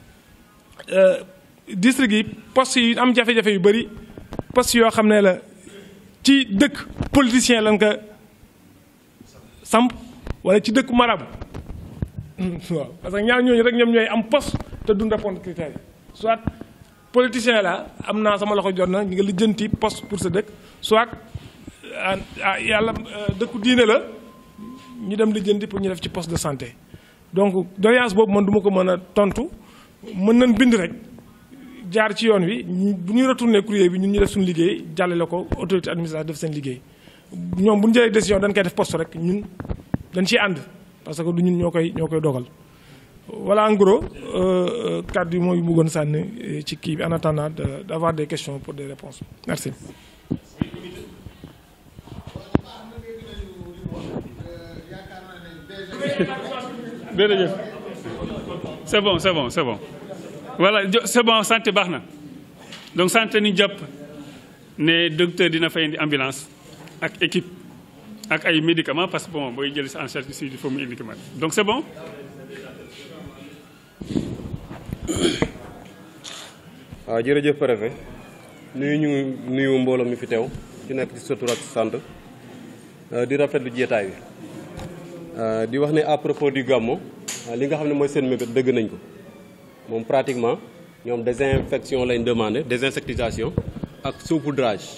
S11: district yi poste yi am jafe-jafe yu bëri poste yoo xam ne la ci dëkk politicien lañ ko samp wala ci dëkk marabu waaw parce que ñaar ñooñu rek ñoom ñooy am poste te duñ répondre critères yi soit politicien la am naa sama loxo jot na ñu nga lijjanti poste pour sa dëkk soit ah yàlla dëkku diine la ñu dem lijjanti pour ñu def ci poste de santé donc doléance boobu man du ma ko mën a tontu mën nañ bind rek jaar ci yoon wi bu ñuy retourner courrier bi ñun ñu def suñu liggéey jàllale ko autorité administrative def seen liggéey ñoom bu ñu jëlee décision dañ koy def poste rek ñun dañ ciy ànd parce que du ñun ñoo koy ñoo koy dogal. voilà en gros kàddu yi mooy bëggoon sànni ci kii bi en attendant d'avoir des questions pour des réponses merci.
S1: jërëjëf c'est bon c'est bon c'est bon voilà c'est bon santé baax na donc santé ni jàpp ne docteur dina fay indi ambulance ak équipe ak ay médicaments parce que bon booy jël sa en charge ici il faut mu indi donc c'est bon.
S12: waaw jërëjëf préfet nuyu ñu nuyu mbooloo mi fi teew ci nekk ci sa tur ak sant di rafetlu jeetaay bi di wax ne à propos du gàmmu li nga xam ne mooy seen mébét dëgg nañ ko moom pratiquement ñoom désinfection lañ demandé désinsectisation ak saupoudrage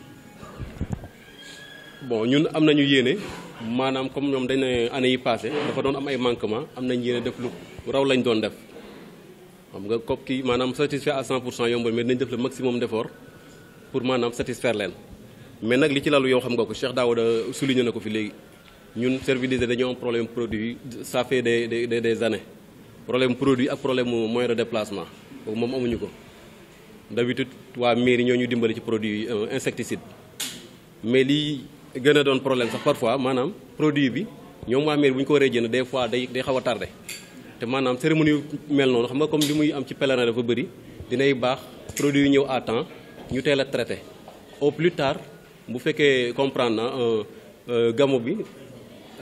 S12: bon ñun am nañu yéene maanaam comme ñoom dañ ne année yi passé dafa doon am ay manquement am nañ yéene def lu raw lañ doon def xam nga ko kii maanaam satisfaire à cent pour cent yombal mais dañ def le maximum d'effort pour maanaam satisfaire leen mais nag li ci lalu yow xam nga ko Cheikh Daouda souligné na ko fi léegi ñun service d'hygiène dañoo am problème produit ça fait des des des années problème produit ak problème moyen de déplacement boobu moom amuñu ko d'habitude waa mairie ñoo ñu dimbali ci produit insecticide mais lii gën a doon problème sax parfois maanaam produit bi ñoom waa mairie bu ñu ko waree jënd des fois day day xaw a tardé te maanaam cérémonie yu mel noonu xam nga comme li muy am ci pèlerin dafa bëri dinay baax produit yu ñëw à temps ñu teel a traité au plus tard bu fekkee comprendre na gamo bi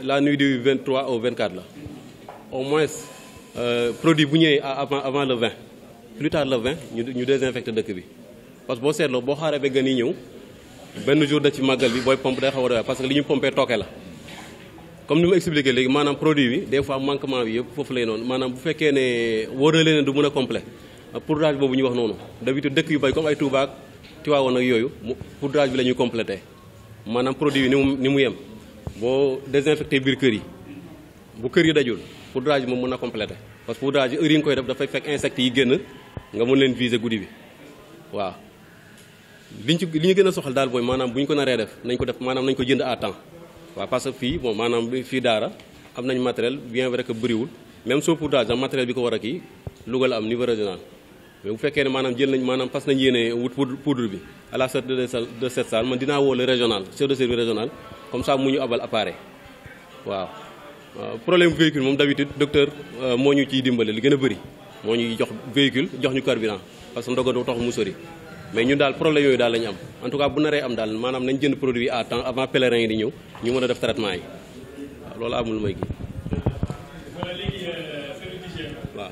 S12: la nuit du vingt-trois au vingt-quatre la au moins produit bu ñëwee avant avant le vingt plus tard le vingt ñu ñu désinfecté dëkk bi parce que boo seetloo boo xaaree ba gan yi ñëw benn jour da ci màggal bi booy pompe day xaw a doy parce que li ñu pompé tooke la comme ni ma expliqué léegi maanaam produit bi des fois manquement bi yëpp foofu lay noonu maanaam bu fekkee ne wóor na leen ne du mën a complet poudrage boobu ñu wax noonu d'habitude dëkk yu bay comme ay Touba ak Tivaouane ak yooyu poudrage bi la ñuy complété maanaam produit bi ni mu ni mu yem boo désinfecté biir kër yi bu kër yi dajul poudrage bi moom mën a complété parce que poudrage bi heure yi nga koy def dafay fekk insectes yi génn nga mën leen viser guddi bi waaw liñ ci li ñu gën a soxal daal mooy maanaam bu ñu ko naree def nañ ko def maanaam nañ ko jënd à temps waaw parce que fii bon maanaam fii daara am nañ matériel bien vrai que bëriwul même saupoudrage am matériel bi ko war a kii Louga la am niveau régional mais bu fekkee ne maanaam jël nañ maanaam parce que nañ yéene wut poudre bi à la sortie de cette salle man dinaa woo le régional chef de service régional comme ça mu ñu abal appareil waaw problème véhicule moom d'habitude docteur moo ñu ciy dimbale li gën a bëri moo ñuy jox véhicule jox ñu carburant parce que ndogandu tax mu sori mais ñun daal problème yooyu daal la ñu am en tout cas bu naree am daal maanaam nañ jënd produit à temps avant pèlerin yi di ñëw ñu mën a def traitement yi waaw loolu amul may gi waaw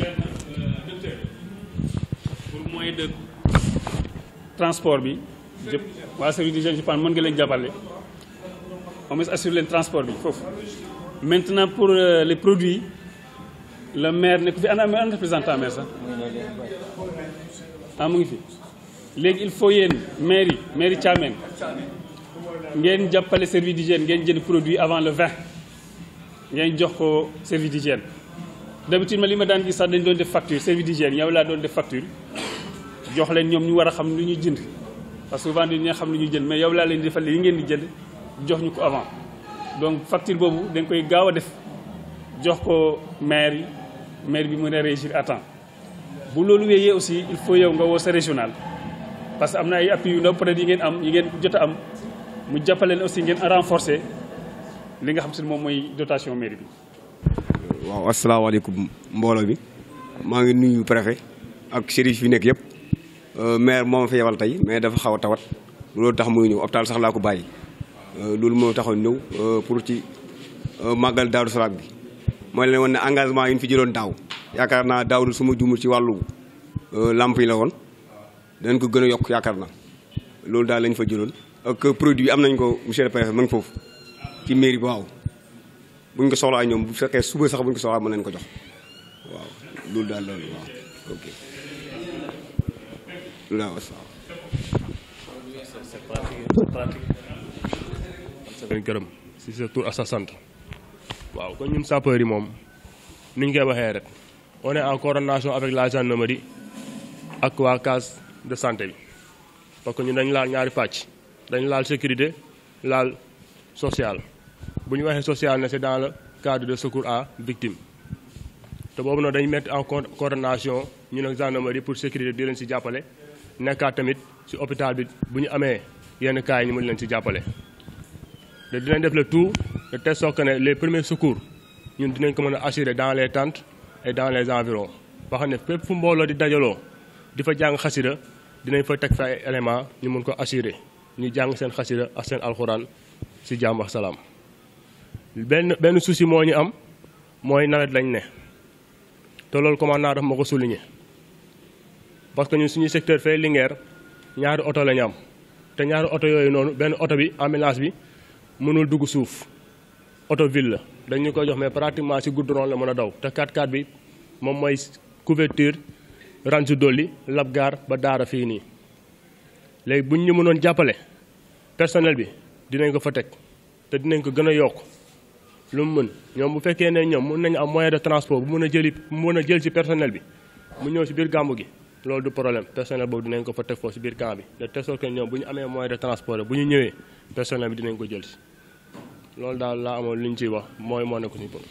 S1: pour moyen de transport bi jëpp waa service d'hygiène je pense mën nga leen jàppale au moins assurer leen transport bi foofu maintenant pour les produits le maire ne ko fi ana ana représentant maire sax ah mu ngi fi léegi il faut yéen mairie mairie Thiamène ngeen jàppale service d'hygiène ngeen jënd produit avant le vingt ngeen jox ko service d'hygiène d'habitude ma li ma daan gis sax dañ doon def facture service d'hygiène yow laa doon def facture jox leen ñoom ñu war a xam lu ñuy jënd parce que souvent dañu ne xam lu ñuy jënd mais yow laa leen di defal yi ngeen di jënd jox ñu ko avant donc facture boobu dañ koy gaaw a def jox ko maire yi maire bi mën a réagir à temps bu loolu wéyee aussi il faut yow nga woo sa régional parce que am na ay appui yu ndaw peut-être yi ngeen am yi ngeen jot a am mu jàppale leen aussi ngeen renforcer li nga xam si moom mooy dotation mairie bi.
S13: waaw asalaamaaleykum mbooloo bi maa ngi nuyu préfet ak shérif yi nekk yëpp maire moo ma fi yebal tey mais dafa xaw a tawat loolu tax muy ñëw hôpital sax laa ko bàyyi loolu moo taxoon ñëw pour ci màggal Daaru Salaam bi mooy leen woon ne engagement yi ñu fi jëloon daaw yaakaar naa daaw du suma jumul ci wàllu lamp yi la woon dañ ko gën a yokk yaakaar naa loolu daal lañ fa jëloon ak produit yi am nañ ko monsieur le préfet ma ngi foofu ci mairie bi waaw buñ ko soxlaa ñoom bu fekkee suba sax buñ ko soxlaa mën nañ ko jox waaw loolu daal loolu waaw ok loolu daal wasalaam.
S14: leen gërëm si sa tur ak sa sant waaw kon ñun sapeurs yi moom ni ñu koy waxee rek on est en coordination avec la gendarmerie ak waa case de santé bi parce que ñun dañu laal ñaari pàcc dañu laal sécurité laal social bu ñu waxee social ne c'est dans le cadre de secours à victime te boobu nag dañu mettre en coordination ñun ak gendarmerie pour sécurité di leen si jàppale nekkaat tamit si hôpital bi bu ñu amee yenn cas yi ñu mën leen si jàppale te dinañ def le tout de telle sorte que ne les premiers secours ñun dinañ ko mën a assurer dans les tentes et dans les environs ba xam ne fépp fu mbooloo di dajaloo di fa jàng xasida dinañ fa teg fa ay éléments ñu mun ko assurer ñu jàng seen xasida ak seen alxuraan si jàmm ak salaam. benn benn souci moo ñu am mooy nawet lañ ne te loolu commandant daf ma ko souligner parce que ñun suñu secteur fee Linguère ñaari oto la ñu am te ñaari oto yooyu noonu benn oto bi ambulance bi mënul dugg suuf oto ville la dañu ko jox mais pratiquement si goudron la mën a daw te quatre quatre bi moom mooy couverture range dolli Labgar ba daara fii nii léegi buñ ñu mënoon jàppale personnel bi dinañ ko fa teg te dinañ ko gën a yokk lu mu mën ñoom bu fekkee ne ñoom mën nañu am moyen de transport bu mën a jëli mën a jël ci personnel bi mu ñëw si biir gàmmu gi loolu du problème personnel boobu dinañ ko fa teg foofu si biir camp bi de telle sorte que ñoom bu ñu amee moyen de transport bu ñu ñëwee personnel bi dinañ ko jël si loolu daal laa amoon li ñu ciy wax mooy moo nekk suñu bon.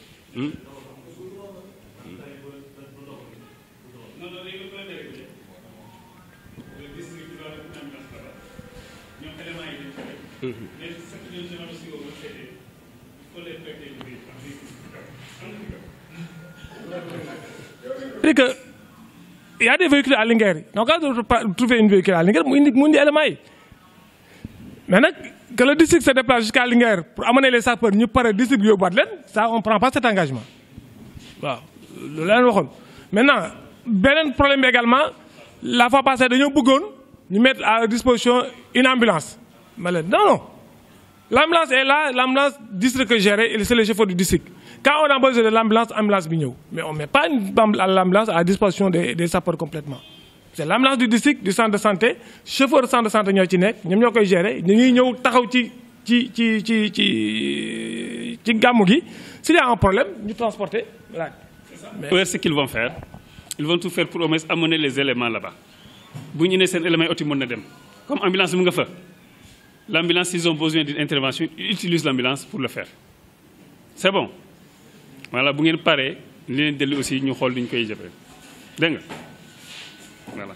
S11: C'est que il y a des véhicules à Linguère donc quand on trouve une véhicule à Linguère mu indi mu indi éléments yi mais nag que le district se déplace jusqu'à Linguère pour amener les sapeurs ñu pare district yóbbuwaat leen ça on prend pas cet engagement waaw loolu la leen waxoon. maintenant beneen problème bi également la fois passée dañoo bëggoon ñu mettre à disposition une ambulance ma leen non non l'ambulance est là l'ambulance district que géré et c'est le chauffeur du district quand on a besoin de l'ambulance ambulance bi ñëw mais on met pas une l'ambulance à disposition des des sapeurs complètement c'est l'ambulance du district du centre de santé chauffeur centre de santé ñoo ci nekk ñoom ñoo koy gérer ñu ngi ñëw taxaw ci ci ci ci ci ci gàmmu gi s'il y a un problème ñu transporter voilà.
S1: Mais ce qu'ils vont faire ils vont tout faire pour au moins amener les éléments là-bas bu ñu nee seen éléments yi oti mën na dem comme ambulance mu nga fa l'ambulance s'ils ont besoin d'une intervention ils utilisent l'ambulance pour le faire c'est bon voilà bu ngeen paree li leen dellu aussi ñu xool duñ koy jëfee dégg nga voilà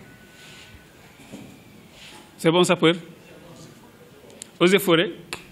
S1: c'est bon sapeur eaux et forêts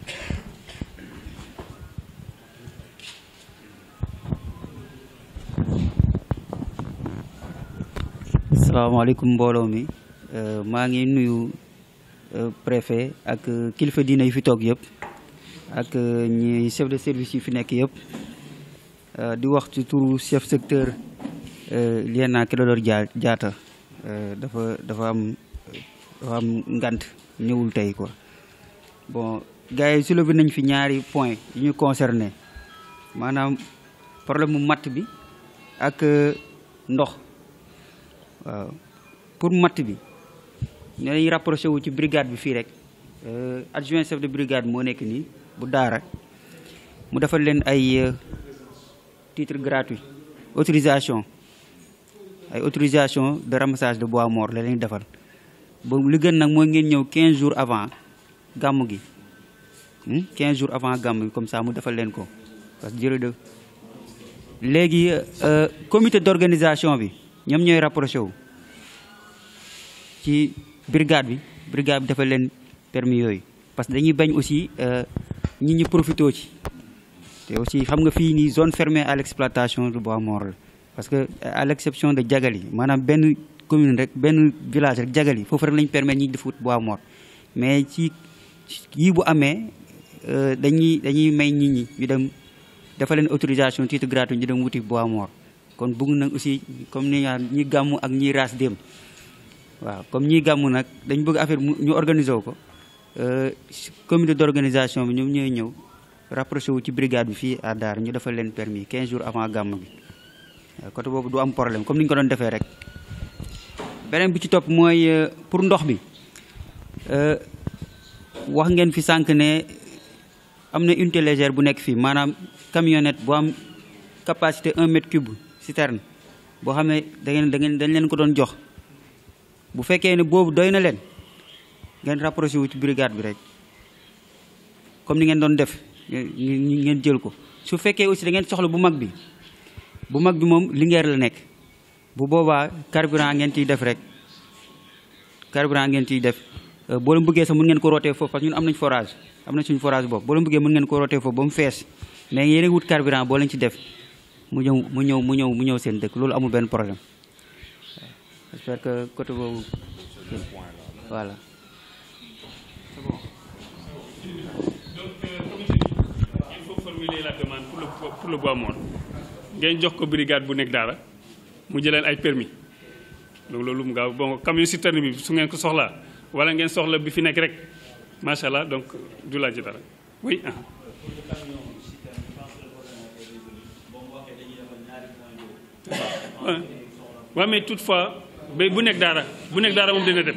S15: salaamaaleykum mbooloo mi maa ngi nuyu préfet ak kilifa diine yi fi toog yëpp ak ñi chef de service yi fi nekk yëpp di wax ci turu chef secteur Lieutenant Clédor Diatta dafa dafa am dafa am ngant ñëwul tey quoi bon gars yi soulevé nañ fi ñaari point yu ñu concerné maanaam problème mu matt bi ak ndox waaw pour matt bi ne lañuy rapproché wu ci brigade bi fii rek adjoint chef de brigade moo nekk nii bu daara mu defal leen ay titre gratuit autorisation ay autorisation de ramassage de bois mort la leen defal ba li gën nag mooy ngeen ñëw quinze jours avant gàmmu gi quinze jours avant gàmmu gi comme ça mu defal leen ko parce que jërëjëf léegi comité d'organisation bi ñoom ñooy rapproché wu ci brigade bi brigade bi defal leen permis yooyu parce que dañuy bañ aussi ñi ñi profité ci te aussi xam nga fii nii zone fermée à l'exploitation du bois mort la parce que à l'exception de Diagali maanaam benn commune rek benn village rek Diagali foofu rek lañ permettre ñi di fut bois mort mais ci yii bu amee dañuy dañuy may nit ñi ñu dem defal leen autorisation titre gratuit ñu dem wuti bois mort kon bëgg na aussi comme ni ñi gàmmu ak ñi raas dem waaw comme ñi gàmmu nag dañ bëgg affaire ñu organiser wu ko comité d'organisation bi ñoom ñooy ñëw rapproché wu ci brigade bi fii à Dar ñu defal leen permis quinze jours avant gàmmu bi côté boobu du am problème comme ni ñu ko doon defee rek. beneen bi ci topp mooy pour ndox bi wax ngeen fi sànq ne am na unité légère bu nekk fii maanaam camionnette bu am capacité un mètre cube citerne boo xam ne da ngeen da ngeen dañ leen ko doon jox bu fekkee ne boobu doy na leen ngeen rapproché wu ci brigade bi rek comme ni ngeen doon def ngeen jël ko su fekkee aussi da ngeen soxla bu mag bi bu mag bi moom Linguère la nekk bu boobaa carburant ngeen ciy def rek carburant ngeen ciy def boo leen bëggee sax mën ngeen ko rootee foofu parce que ñun am nañ forage am nañ suñu forage boobu boo leen bëggee mën ngeen ko rootee foofu ba mu fees mais yéen a wut carburant boo leen ci def mu ñëw mu ñëw mu ñëw mu ñëw seen dëkk loolu amul benn problème j'espère que côté boobu voilà.
S1: C'est bon. Donc il faut formuler la demande pour le pour le bois mort ngeen jox ko brigade bu nekk Daara mu jëleen ay permis donc loolu mu gaaw bon camion citerne bi su ngeen ko soxlaa wala ngeen soxla bi fi nekk rek macha allah donc du laaj dara oui. waaw mais toutefois ba bu nekk Daara bu nekk Daara moom dina dem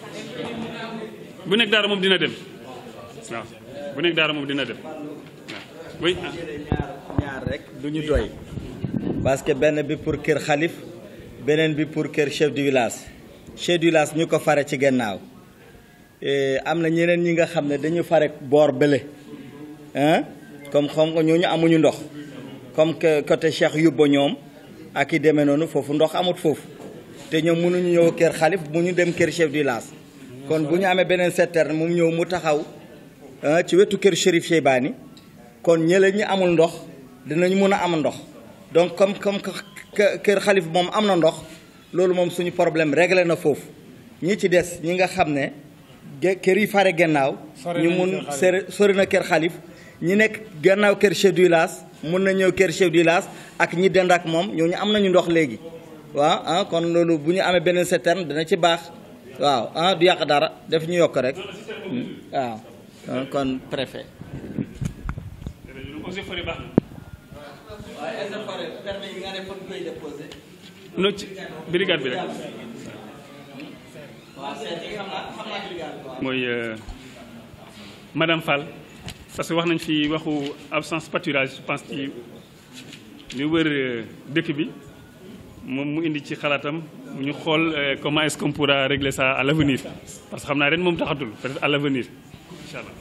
S1: bu nekk Daara moom dina dem waaw bu nekk Daara moom dina dem waaw oui.
S16: ñaar rek du ñu doy parce que benn bi pour kër xalif beneen bi pour kër chef du village chef du village ñu ko fare ci gannaaw am na ñeneen ñi nga xam ne dañu fare boor bële hein comme xam nga ñooñu amuñu ndox comme que côté Cheikh Yubba ñoom ak i demee noonu foofu ndox amut foofu te ñoom mënuñu ñëw kër xalif mu ñu dem kër chef du village kon bu ñu amee beneen citerne mu ñëw mu taxaw ci wetu kër Chérif Cheybani kon ñële ñi amul ndox dinañ mën a am ndox donc comme comme kër xalif moom am na ndox loolu moom suñu problème réglé na foofu ñi ci des ñi nga xam ne kër yi fare gannaaw ñu mun sori na kër xalif ñi nekk gannaaw kër chef du village mun na ñëw kër chef du village ak ñi dend ak moom ñooñu am nañu ndox léegi waaw ah kon loolu bu ñu amee beneen citerne dana ci baax waaw ah du yàq dara def ñu yokk rek waaw kon préfet.
S1: no ci brigade bi rek mooy madame Fall parce que wax nañ fi waxu absence pâturage je pense ci li wër dëkk bi moom mu indi ci xalaatam ñu xool comment est-ce qu'on pourra régler ça à l'avenir parce que xam naa ren moom taxatul peut-être à l'avenir incha allah.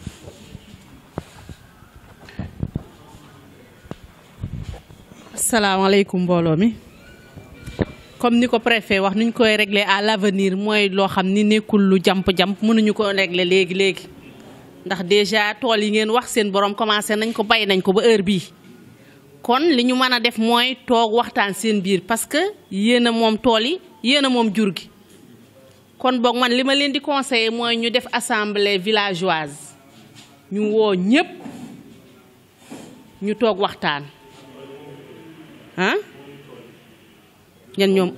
S17: asalaamaaleykum mbooloo mi comme ni ko préfet wax nuñ koy régler à l'avenir mooy loo xam ni nekkul lu jàmp-jàmp mënuñu ko régler léegi léegi ndax déjà tool yi ngeen wax seen borom commencé nañ ko bay nañ ko ba heure bii kon li ñu mën a def mooy toog waxtaan seen biir parce que yéen a moom tool yi yéen a moom jur gi kon boog man li ma leen di conseiller mooy ñu def assemblée villageoise ñu woo ñépp ñu toog waxtaan ah ñan ñoom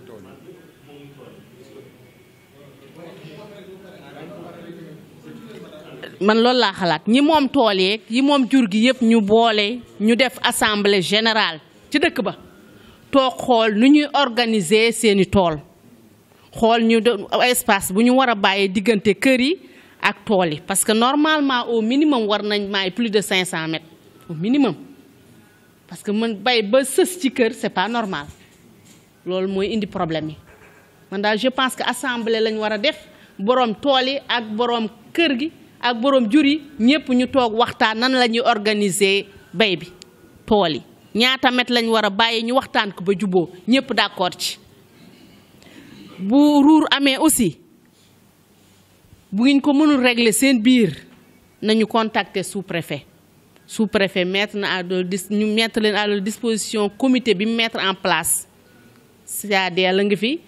S17: man loolu laa xalaat ñi moom tool yeeg yi moom jur gi yëpp ñu boole ñu def assemblée générale ci dëkk ba toog xool nu ñuy organiser seeni tool xool ñu espace bu ñu war a bàyyee diggante kër yi ak tool yi parce que normalement au minimum war nañ may plus de cinq cents mètres au minimum parce que man bay ba sës ci kër c'est pas normal loolu mooy indi problème yi man daal je pense que assemblée lañ war a def boroom tool yi ak boroom kër gi ak boroom jur yi ñëpp ñu toog waxtaan nan la ñuy organiser bay bi tool yi ñaata met lañ war a bàyyi ñu waxtaan ko ba juboo ñëpp d'accord ci bu ruur amee aussi bu ngeen ko mënul régler seen biir nañu contacter sous-préfet sous-préfet mettre na à ñu mettre leen à leur disposition comité bi mettre en place c'est-à-dire la ngi fi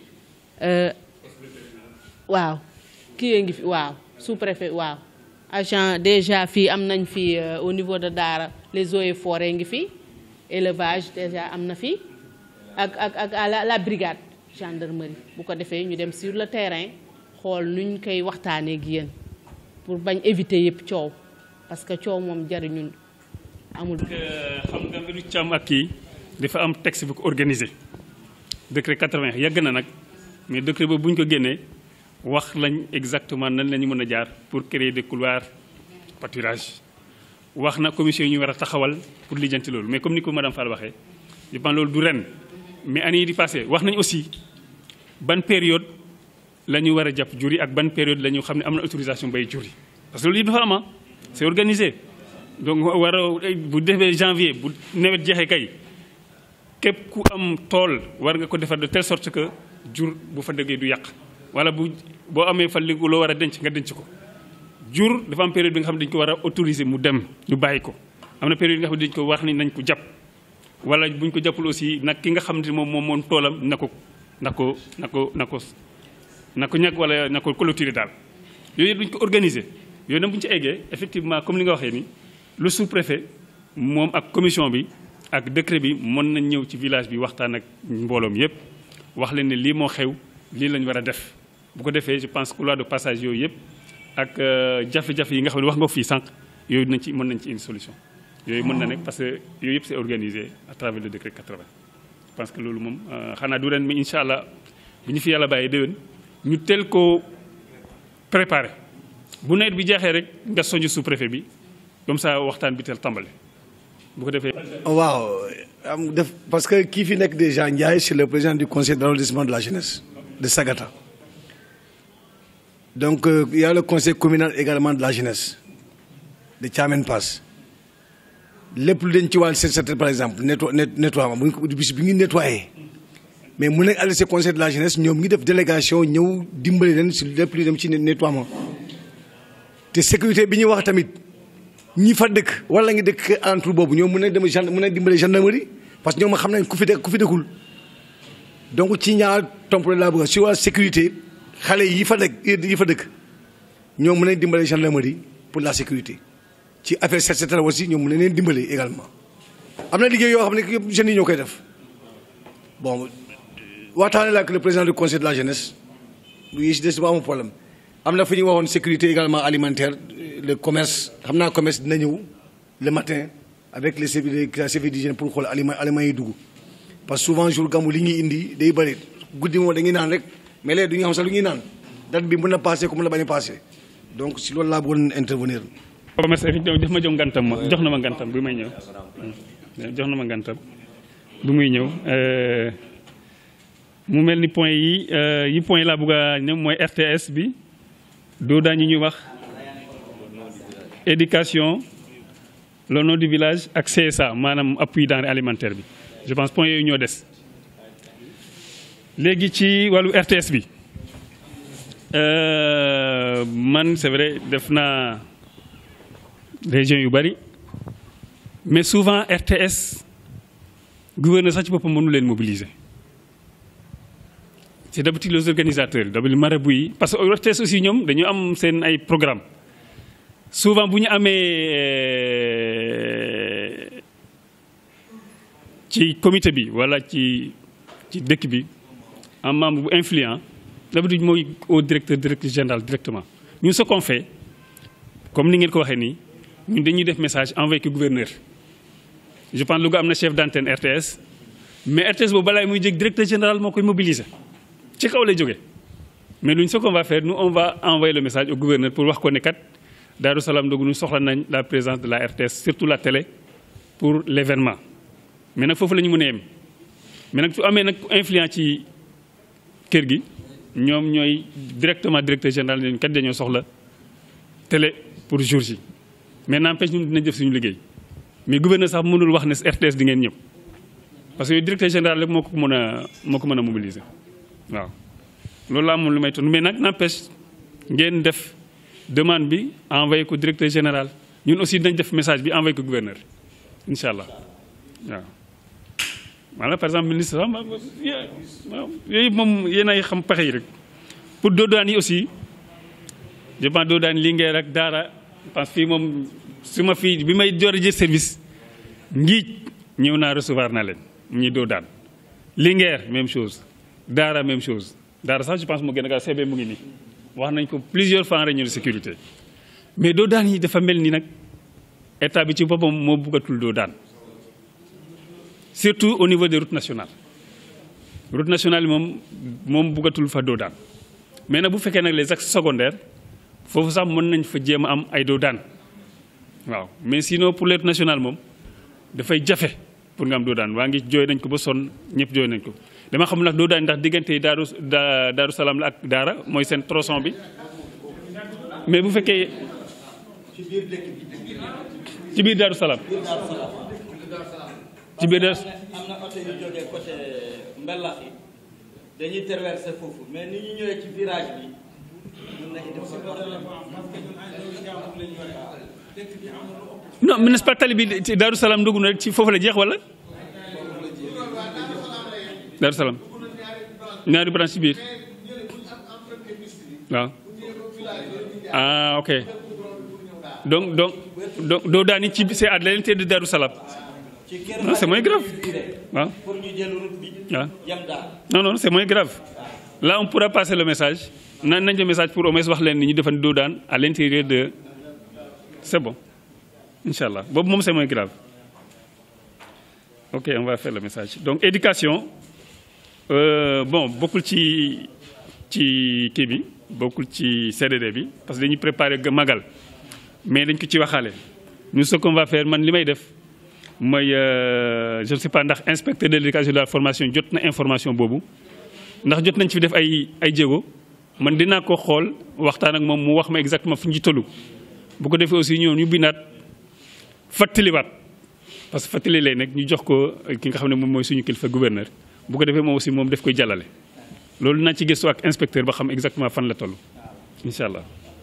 S17: waaw kii ngi fi waaw sous-préfet waaw agent déjà fii am nañ fi au niveau de Daara les eaux et forêts ngi fi élevage déjà am na fi ak ak ak la la brigade gendarmerie bu ko defee ñu dem sur le terrain xool nuñ koy waxtaanee ak yéen pour bañ éviter yëpp coow parce que coow moom jariñul amul.
S1: xam nga mbiru càmm ak kii dafa am texte bu ko organisé décret quatre-vingt yàgg na nag mais décret boobu bu ñu ko génnee wax lañ exactement nan la ñu mën a jaar pour créer des couloirs pâturage wax na commission yi ñu war a taxawal pour lijjanti loolu mais comme ni ko madame Fall waxee je pense loolu du ren mais année yi di passé wax nañ aussi ban période la ñu war a jàpp jur yi ak ban période la ñu xam ne am na autorisation bay jur yi parce que loolu yëpp dafa am c'est organisé donc war a bu defee janvier bu nawet jeexee kay képp ku am tool war nga ko defar de telle sorte que jur bu fa dëggee du yàq wala bu boo amee fa li loo war a denc nga denc ko jur dafa am période bi nga xam ne dañu ko war a autoriser mu dem ñu bàyyi ko am na période bi nga xam ne dañu ko wax ni nañ ko jàpp wala buñ ko jàppul aussi nag ki nga xam ne moom moom moom toolam na ko na ko na ko na ko na ko ñàkk wala na ko clôturer daal yooyu yëpp duñ ko organiser yooyu nag bu ñu ci eggee effectivement comme li nga waxee ni le sous-préfet moom ak commission bi ak décret bi mën nañ ñëw ci village bi waxtaan ak mbooloom yëpp wax leen ne lii moo xew lii lañ war a def bu ko defee je pense couloir de passage yooyu yëpp ak jafe-jafe yi nga xam ne wax nga fii sànq yooyu nañ ci mën nañ ci une solution yooyu mën na nekk parce que yooyu yëpp c'est organisé à travers le décret quatre-vingt je pense que loolu moom xanaa du ren mais incha allah bu ñu fi yàlla bàyyi déwén ñu teel koo préparé bu nawet bi jeexee rek nga soñu sous-préfet bi comme ça waxtaan bi teel tàmbale bu ko defee.
S18: waaw am def parce que kii fi nekk déjà Ndiaye c'est le président du conseil d'arrondissement de la jeunesse de Sagata donc euh, il y a le conseil communal également de la jeunesse de Thiamène Pass lépp lu dañ ci wàllu set set par exemple netto nettoiement bu ñu ko bis bi ngi nettoyé mais mu nekk àll conseil de la jeunesse ñoom ngi def délégation ñëw dimbali leen si lépp lu dem ci nettoiement te sécurité bi ñuy wax tamit ñi fa dëkk wala ngi dëkk entre boobu ñoom mën nañ dem gen mën nañ dimbali gendarmerie parce que ñoom xam nañ ku fi dëkk ku fi dëkkul donc ci ñaar tomp laa bëgg si wàllu sécurité xale yi fa dëkk yi fa dëkk ñoom mën nañ dimbale gendarmerie pour la sécurité ci affaire set setal aussi ñoom mën nañ leen dimbale également am na liggéey yoo xam ne yëpp jeunes yi ñoo koy def bon waxtaane la ak le président du conseil de la jeunesse yi si des ba amul problème am na fu ñuy waxoon sécurité également alimentaire le commerce xam naa commerce dina ñëw le matin avec les services d'hygiène pour xool aliment aliments yi dugg parce que souvent jour gàmmu li ñuy indi day bëri guddi moom dañuy naan rek mais léegi du ñu xam sax lu ñuy naan date bi mën na passé comme mën na bañ a passé donc si loolu laa bëggoon intervenir.
S1: commerce effectivement def ma jox ngantam ma jox na ma ngantam bi may ñëw jox na ma ngantam bi muy ñëw mu mel ni point yi yi point laa bëgg a ñëw mooy R T S bi doo daañu ñuy wax éducation le nom du village ak C S A maanaam appui denrée alimentaire bi je pense point yooyu ñoo des léegi ci wàllu R T S bi man c'est vrai def naa région yu bari mais souvent R T S gouverneur sax ci boppam mënu leen mobiliser c'est d'habitude les organisateurs d'habitude marabout yi parce que R T S aussi ñoom dañu am seen ay programme souvent bu ñu amee ci comité bi wala ci ci dëkk bi un membre bu influent d'habitude mooy au directeur directeur général directement ñun ce qu'on fait comme ni ngeen ko waxee nii ñun dañuy def message envoyé ko gouverneur je pense Louga am na chef d'antenne R T S mais R T S boobu balaay muy jég directeur général moo koy mobiliser ci kaw lay jógee mais luñ ce qu'on va faire nous on va envoyer le message au gouverneur pour wax ko ne kat Darou Salam Ndogu ñu soxla nañ la présence de la R T S surtout la télé pour l'événement mais nag foofu la ñu mën a yem mais nag su amee nag influent ci kër gi ñoom ñooy directement directeur général ñooñu kat dañoo soxla télé pour jour ji mais n'empêche ñun dinañ def suñu liggéey mais gouverneur sax mënul wax ne R T S di ngeen ñëw parce que directeur général rek moo ko mën a moo ko mën a mobiliser waaw loolu laa moom lu may tontu mais nag n'empêche ngeen def demande bi envoyé ko directeur général ñun aussi dinañ def message bi envoyé ko gouverneur incha allah waaw. voilà par exemple ministre waaw yooyu moom yéen ay xam pexe yi rek pour doodaan yi aussi je pense doodaan Linguère ak Daara parce que fii moom su ma fii bi may door a jël service ngiij ñëw naa recevoir na leen ñi doodaan Linguère même chose Daara même chose Daara sax je pense moo gën a gaaw C B mu ngi nii wax nañ ko plusieurs fois en réunion de sécurité mais doodaan yi dafa mel ni nag état bi ci boppam moo bëggatul doodaan surtout au niveau des routes nationales route nationale yi moom moom bëggatul fa doodaan mais nag bu fekkee nag les axes secondaires foofu sax mën nañ fa jéem a am ay doodaan waaw mais sinon pour les routes nationales moom dafay jafe pour nga am doodaan waa ngi jooy nañ ko ba sonn ñëpp jooy nañ ko dama xam nag doodaan ndax diggante Daaru Daaru Salaam la ak Daara mooy seen tronçon bi mais bu fekkee ci biir Daaru Salaam ci biir Daaru
S16: am na oto yu jógee côté Mbelax yi dañuy traverser foofu mais ni ñu ñëwee ci virage bi mën nañu def si
S1: non mais n'est-ce pas tali bi Daaru Salaam dugg na rek ci foofu la jeex wala Daaru Salaam ñaari branche ci biir waaw ah ok donc donc donc doo daani ci c'est à l'intérieur de Daaru Salaam non c'est moins grave waaw waaw non non c'est moins grave là on pourra passer le message nan nañ le message pour au moins wax leen ni ñu defan doo daan à l'intérieur de c'est bon Inch'Allah boobu moom c'est moins grave ok on va faire le message donc éducation euh, bon bokkul ci ci kii bi bokkul ci C D D bi parce que dañuy préparer magal mais dañ ko ci waxaale nous ce qu'on va faire man li may def mooy je ne sais pas ndax inspecteur de l'éducation de la formation jot na information boobu ndax jot nañ ci fi def ay ay jéego man dinaa ko xool waxtaan ak moom mu wax ma exactement fu ñu ci tollu bu ko defee aussi ñoom ñu binaat fàttaliwaat parce que fàttali lay nekk ñu jox ko ki nga xam ne moom mooy suñu kilifa gouverneur bu ko defee moom aussi moom def koy jàllale loolu naa ci gëstu ak inspecteur ba xam exactement fan la toll incha allah.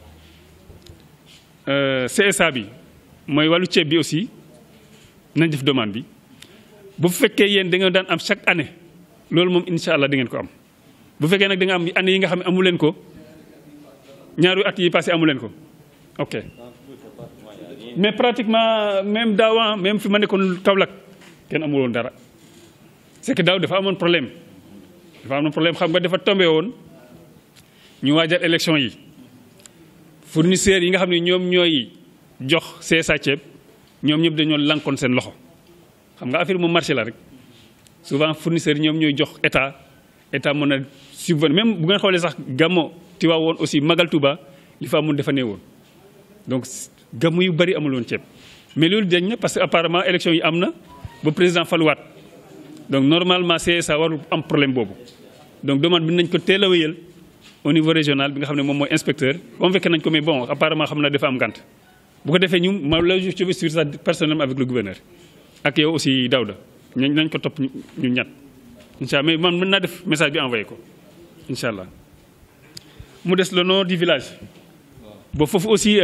S1: C S A bi mooy wàllu ceeb bi aussi nañ def demande bi bu fekkee yéen da nga daan am chaque année loolu moom incha allah da ngeen ko am bu fekkee nag da nga am année yi nga xam ne amu leen ko ñaari at yi passé amu leen ko ok mais pratiquement même daaw même fi ma nekkoon Kaolack kenn amul woon dara c'est que daaw dafa amoon problème dafa amoon problème xam nga dafa tombé woon ñu waajal élection yi fournisseurs yi nga xam ne ñoom ñooy jox C S A ceeb ñoom ñëpp dañoo lankoon seen loxo xam nga affaire moom marché la rek souvent fournisseurs yi ñoom ñooy jox état état mën a subventionné même bu ngeen xoolee sax Gammo Tiwaawoon aussi Magal Touba li fa amoon dafa nee woon donc gàmmu yu bëri amul woon ceeb mais loolu dañ na parce que apparemment élection yi am na ba président faluwaat donc normalement C S A warul am problème boobu donc demande bi nañ ko teel a wéyal au niveau régional bi nga xam ne moom mooy inspecteur convoqué nañ ko mais bon apparemment xam na dafa am gànt bu ko defee ñu ma la je vais suivre ça personnellement avec le gouverneur ak yow aussi Daouda ñu nañ ko topp ñu ñett incha allah mais man mën naa def message bi envoyé ko incha allah mu des le nom du village ba foofu aussi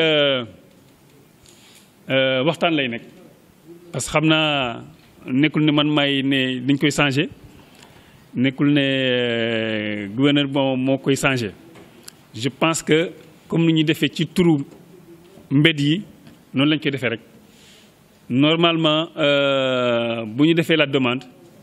S1: waxtaan lay nekk parce que xam naa nekkul ne man may ne dañ koy changé nekkul ne gouverneur bon moo koy changé je pense que comme ni ñuy defee ci turu mbedd yi noonu lañ koy defee rek normalement bu ñu defee la demande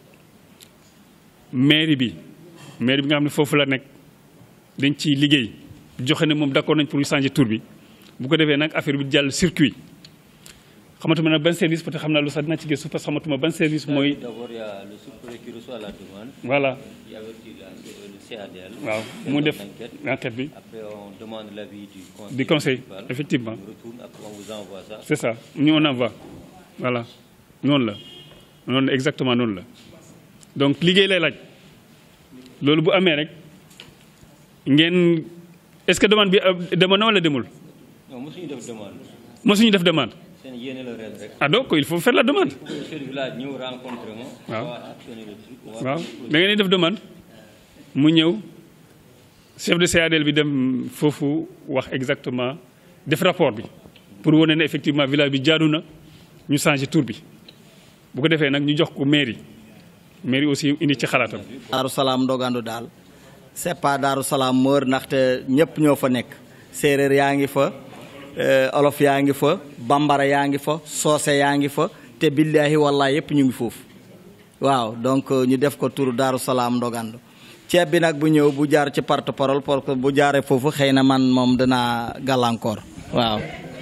S1: mairie bi mairie bi nga xam ne foofu la nekk dañ ci liggéey joxe ne moom d'accord nañ pour ñu changer tur bi bu ko defee nag affaire bi jàll circuit xamatuma nag ban service peut-être xam naa lu sax dinaa ci gëstu parce que xamatuma ban service mooy.
S19: D'abord il y a le sous-préfet qui reçoit la demande.
S1: Voilà.
S19: Il y a aussi le C A D L.
S1: waaw mu def enquête bi.
S19: Après on demande l'avis du conseil.
S1: du conseil effectivement.
S19: On retourne après on vous envoie ça.
S1: C'est ça ñu on envoie voilà noonu la noonu la exactement noonu la donc liggéey lay laaj loolu bu amee rek ngeen est-ce que demande bi demoon na wala demul.
S19: non mosuñu def demande.
S1: mosuñu def demande.
S19: seen yéene la ren rek.
S1: ah donc il faut faire la demande.
S19: chef du village ñëw rencontré ma.
S1: waaw waaw da ngeen di def demande mu ñëw chef de C A D L bi dem foofu wax exactement def rapport bi pour wane ne effectivement village bi jaadu na ñu changer tur bi bu ko defee nag ñu jox ko mairie mairie aussi indi ci xalaatam.
S16: Daaru Salaam Ndogando daal c'est pas Daaru Salaam Mor ndaxte ñëpp ñoo fa nekk séeréer yaa ngi fa olof yaa ngi fa bambara yaa ngi fa soose yaa ngi fa te billaahi wallaahi yëpp ñu ngi foofu waaw donc ñu def ko turu Daaru Salaam Ndogando ceeb bi nag bu ñëw bu jaar ci porte-parole parce que bu jaaree foofu xëy na man moom danaa gàllankoor waaw.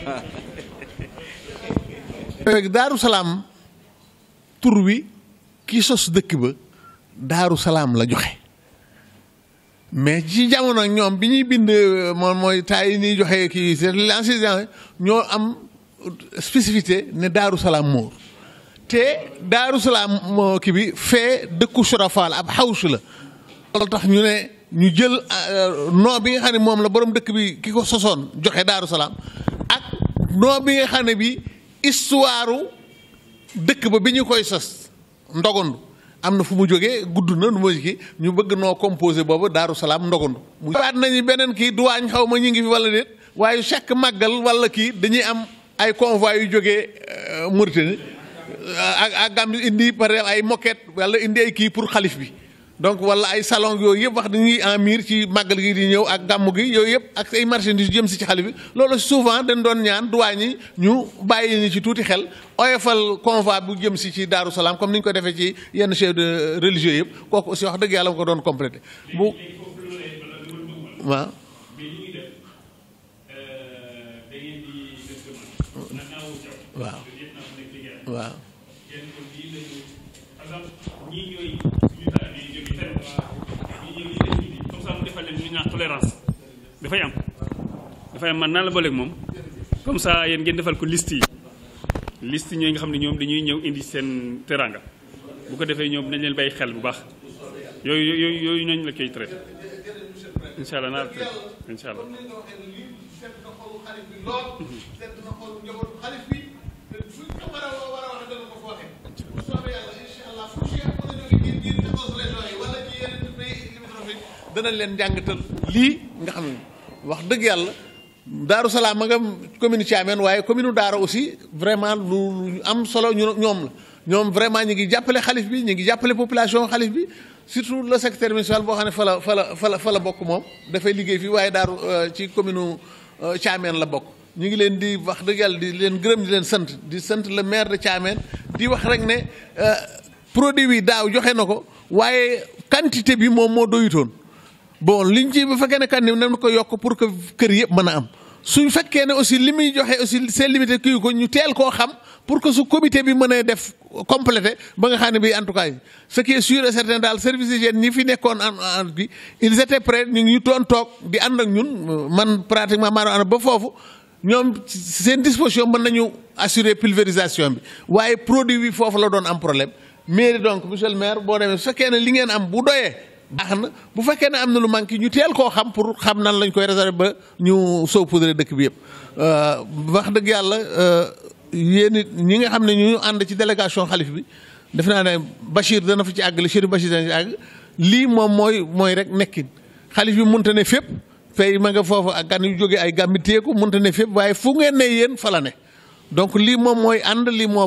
S4: Daaru Salaam tur wi ki sos dëkk ba Daaru Salaam la joxe mais ci jamono ñoom bi ñuy bind moom mooy taay yi ñuy joxe kii c'est l'ancien ñoo am spécificité ne Daaru Salaam Mor te Daaru Salaam moo kii bi fee dëkku Surafaal ab xawsu la. loolu tax ñu ne ñu jël noo bi nga xam ne moom la borom dëkk bi ki ko sosoon joxe Daaru Salaam ak noo bi nga xam ne bi histoire dëkk ba bi ñu koy sos Ndogondu am na fu mu jógee gudd na nu ma kii ñu bëgg noo composé boobu Daaru Salaam Ndogondu. mu waat nañu beneen kii duwaañ xaw ma ñu ngi fi wala déet waaye chaque màggal wala kii dañuy am ay convois yu jógee Mauritanie ak ak Gambie indi par exemple ay moquette wala indi ay kii pour xalif bi. donc wala ay salon yooyu yëpp wax dañuy en miir ci màggal gi di ñëw ak gàmmu gi yooyu yëpp ak ay marchandises jëm si ci xale bi loolu souvent dañ doon ñaan duwaañ yi ñu bàyyi ni ci tuuti xel oyofal convoi bu jëm si ci Daaru Salaam comme ni ñu ko defee ci yenn chef de religieux yëpp kooku aussi wax dëgg yàlla ma ko doon complété bu waaw. waaw waaw.
S1: tolérance dafay am dafay am man naa la booleeg moom comme ça yéen ngeen defal ko liste yi liste ñooy nga xam ne ñoom dañuy ñëw indi seen teranga bu ko defee ñoom dañ leen bàyyi xel bu baax yooyu yooyu yooyu ñooñu la koy traité incha allah naa la traité incha allah.
S4: danañ leen jàngatal lii nga xam ne wax dëgg yàlla Daaru Salaam ma nga commune Thiamène waaye commune Daara aussi vraiment lu am solo ñu ñoom la ñoom vraiment ñu ngi jàppale xalif bi ñu ngi jàppale population xalif bi surtout le secrétaire municipal boo xam ne fa la fa la fa la fa la bokk moom dafay liggéey fii waaye daaru ci commune Thiamène la bokk ñu ngi leen di wax dëgg yàlla di leen gërëm di leen sant di sant le maire de Thiamène di wax rek ne produit bi daaw joxe na ko waaye quantité bi moom moo doyutoon bon liñ ci bu fekkee ne kan ni nañ ko yokk pour que kër yëpp mën a am suñ fekkee ne aussi li muy joxe aussi c'est limité kii ko ñu teel koo xam pour que su comité bi mën a def complété ba nga xam ne bi en tout cas ce qui est sûr et certain daal service hygiène ñi fi nekkoon en en bi ils étaient prêts ñu ngi doon toog di ànd ak ñun man pratiquement maa doon ànd ba foofu ñoom seen disposition mën nañu assurer pulvérisation bi waaye produit bi foofu la doon am problème mairie donc monsieur le maire boo demee su fekkee ne li ngeen am bu doyee baax na bu fekkee ne am na lu manqué ñu teel koo xam pour xam nan lañ koy réserver ba ñu saupoudrer dëkk bi yëpp wax dëgg yàlla yéen it ñi nga xam ne ñu ànd ci délégation xalif bi def naa ne Bachir dana fa ci àgg li Chérif Bachir dana ci àgg lii moom mooy mooy rek nekkin xalif bi mënta ne fépp fay ma nga foofu ak gan yu jógee ay gàmmi téeku mënta ne fépp waaye fu ngeen ne yéen fa la ne donc lii moom mooy ànd lii moo